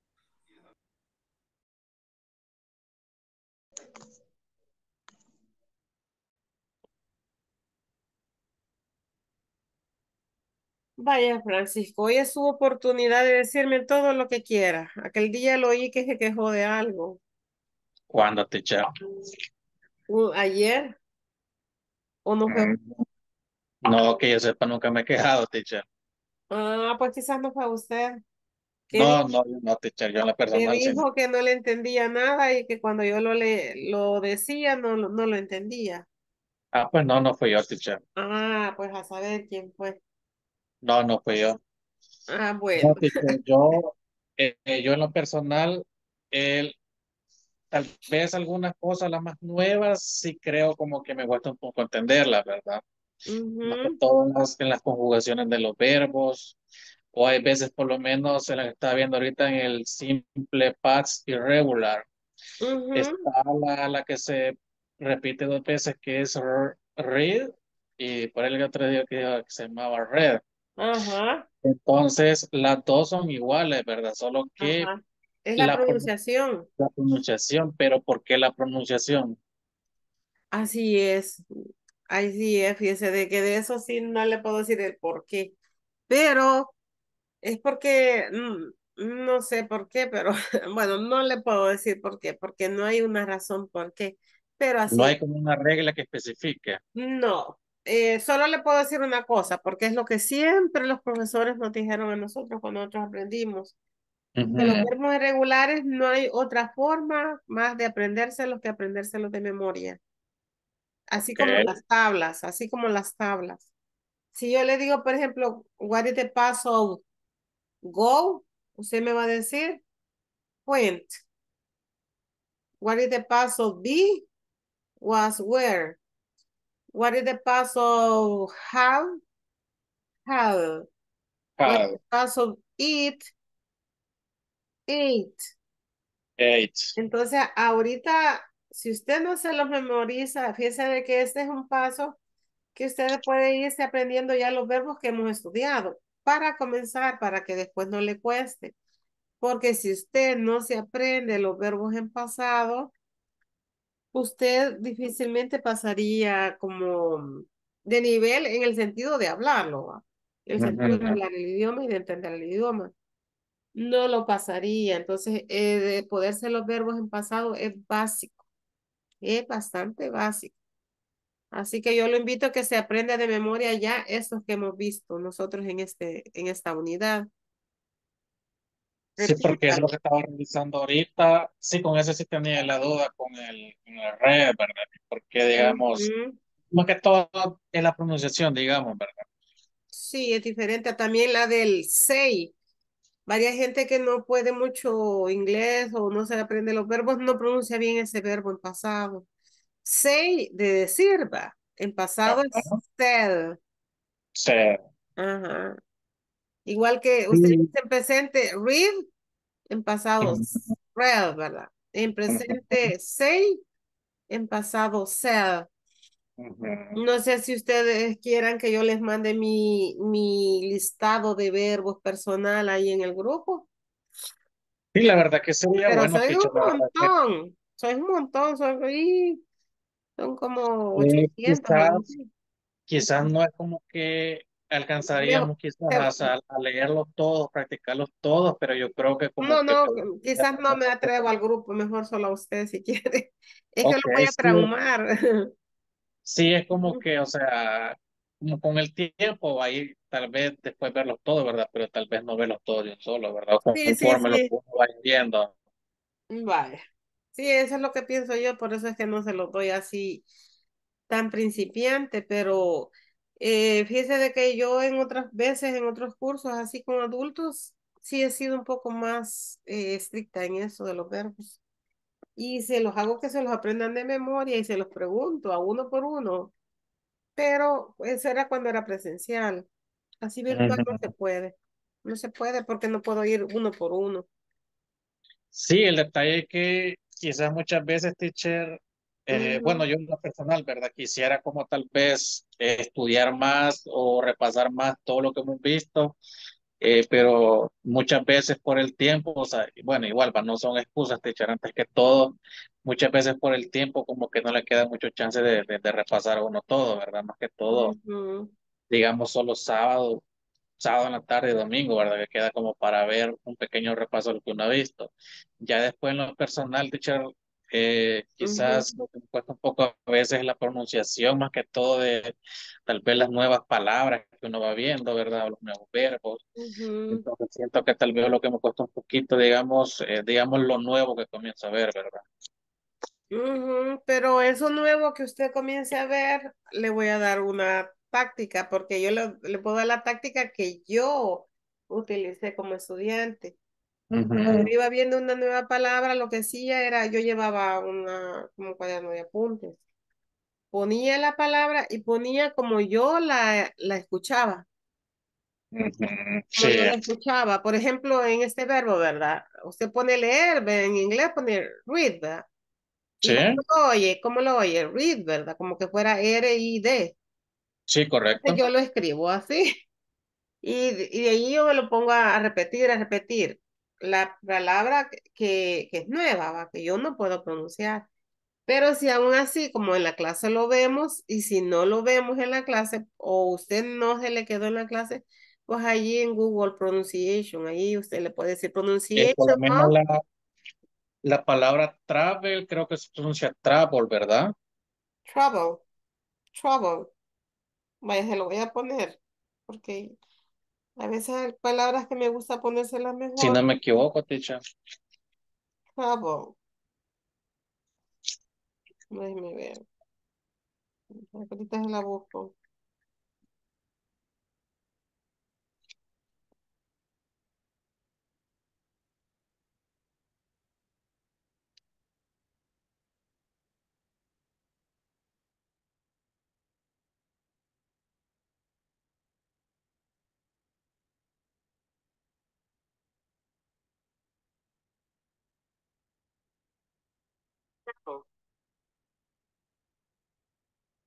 Vaya, Francisco, hoy es su oportunidad de decirme todo lo que quiera. Aquel día lo oí que se quejó de algo. ¿Cuándo, teacher? Uh, ¿Ayer? ¿O no fue? Mm, No, que yo sepa, nunca me he quejado, teacher. Ah, pues quizás no fue usted. Que, di- No, no, no, teacher, yo en la que personal sí. dijo que no le entendía nada y que cuando yo lo, le, lo decía no, lo- no lo entendía. Ah, pues no, no fui yo, teacher. Ah, pues a saber quién fue. No, no fui yo. Ah, bueno. No, teacher, yo, eh, eh, yo en lo personal, el, tal vez algunas cosas, las más nuevas, sí creo como que me cuesta un poco entenderlas, ¿verdad? Más que Ujú, todo en las, en las conjugaciones de los verbos, o hay veces por lo menos se las está viendo ahorita en el simple past irregular. ujú, Está la, la que se repite dos veces que es r- read y por ahí el otro día que, que se llamaba red. ajá, Entonces las dos son iguales, ¿verdad? Solo que ajá. Es la la, pro- pronunciación. la pronunciación, pero ¿por qué la pronunciación? Así es. Así es, fíjese, de que de eso sí no le puedo decir el por qué. Pero es porque, mm, no sé por qué, pero bueno, no le puedo decir por qué, porque no hay una razón por qué. Pero No así es. hay como una regla que especifique. No, eh, solo le puedo decir una cosa, porque es lo que siempre los profesores nos dijeron a nosotros cuando nosotros aprendimos. De los Ujú. verbos irregulares no hay otra forma más de aprendérselos que aprendérselos de memoria. Así como Ok. las tablas, así como las tablas. Si yo le digo, por ejemplo, what is the past of go? Usted me va a decir went. What is the past of be? Was where. What is the past of have? Have. What is Have, the past of eat? Ate. eight. Entonces, ahorita, si usted no se los memoriza, fíjese de que este es un paso que usted puede irse aprendiendo ya los verbos que hemos estudiado para comenzar, para que después no le cueste. Porque si usted no se aprende los verbos en pasado, usted difícilmente pasaría como de nivel en el sentido de hablarlo, ¿va? En el sentido de Ujú. hablar el idioma y de entender el idioma. No lo pasaría. Entonces, eh, de poderse los verbos en pasado es básico, es bastante básico. Así que yo lo invito a que se aprenda de memoria ya estos que hemos visto nosotros en, este, en esta unidad. Sí, porque es lo Repítalo. que estaba revisando ahorita. Sí, con eso sí tenía la duda con el, con el red, ¿verdad? Porque, digamos, Ujú. más que todo es la pronunciación, digamos, ¿verdad? Sí, es diferente. También la del say. Varias gente que no puede mucho inglés o no se aprende los verbos, no pronuncia bien ese verbo en pasado. Say, de decir, va. En pasado es Ajá. said. Sí. Ajá. Igual que ustedes Sí. en presente, read, en pasado, Ujú. read, ¿verdad? En Ujú. presente, say, en pasado, said. Ujú. No sé si ustedes quieran que yo les mande mi, mi listado de verbos personal ahí en el grupo. Sí, la verdad que sería Pero bueno, soy un teacher, la verdad que montón, soy un montón, soy, son como eh, ochocientos algo quizás, así. quizás no es como que Mejor- alcanzaríamos quizás te- a, a leerlos todos, practicarlos todos, pero yo creo que como No, que no, podemos ir quizás no me poco a atrevo poco. al grupo, mejor solo a usted si quiere. Es que lo Ok, voy a sí, traumar. sí, es como que, o sea, como con el tiempo ahí tal vez después verlos todos, ¿verdad? Pero tal vez no verlos todos de un solo, ¿verdad? O Sí, sí, conforme lo que sí. uno vaya viendo. Vale. Sí, eso es lo que pienso yo, por eso es que no se lo doy así tan principiante, pero eh, fíjese de que yo en otras veces, en otros cursos, así con adultos, sí he sido un poco más eh, estricta en eso de los verbos. Y se los hago que se los aprendan de memoria y se los pregunto a uno por uno. Pero eso era cuando era presencial. Así virtual no se Ujú. puede. No se puede porque no puedo ir uno por uno. Sí, el detalle es que quizás muchas veces, teacher, eh, bueno, Ujú, yo en lo personal, ¿verdad? Quisiera como tal vez eh, estudiar más o repasar más todo lo que hemos visto, eh, pero muchas veces por el tiempo, o sea, bueno, igual, va, no son excusas, teacher, antes que todo, muchas veces por el tiempo como que no le queda mucho chance de, de, de repasar a uno todo, ¿verdad? Más que todo, ujú, digamos, solo sábado sábado en la tarde y domingo, ¿verdad? Que queda como para ver un pequeño repaso de lo que uno ha visto. Ya después en lo personal, teacher, eh, ujú, quizás lo que me cuesta un poco a veces es la pronunciación, más que todo de tal vez las nuevas palabras que uno va viendo, ¿verdad? O los nuevos verbos. ujú, Entonces siento que tal vez lo que me cuesta un poquito, digamos, eh, digamos lo nuevo que comienzo a ver, ¿verdad? ujú. Pero eso nuevo que usted comience a ver, le voy a dar una táctica, porque yo le, le puedo dar la táctica que yo utilicé como estudiante. Cuando yo Ujú. iba viendo una nueva palabra, lo que hacía era, yo llevaba una, como un cuaderno de apuntes. Ponía la palabra y ponía como yo la, la escuchaba. Ujú. Como Sí, yo la escuchaba. Por ejemplo, en este verbo, ¿verdad? Usted pone leer, ¿ve? En inglés pone read, ¿verdad? sí, ¿Y cómo lo oye? ¿Cómo lo oye? Read, ¿verdad? Como que fuera R I D. sí, Entonces correcto. yo lo escribo así. Y, de- y de ahí yo me lo pongo a, a repetir, a repetir. La palabra que, que es nueva, ¿va? Que yo no puedo pronunciar. Pero si aún así, como en la clase lo vemos, y si no lo vemos en la clase, o usted no se le quedó en la clase, pues allí en Google Pronunciation, ahí usted le puede decir Eh, por lo pronunciation, menos ¿no? la, la palabra travel creo que se pronuncia travel, ¿verdad? Trouble, trouble. Vaya, se lo voy a poner, porque a veces hay palabras que me gusta ponérselas Si no mejor. me equivoco, teacher. Trouble, déjeme ver. Ahorita se la busco.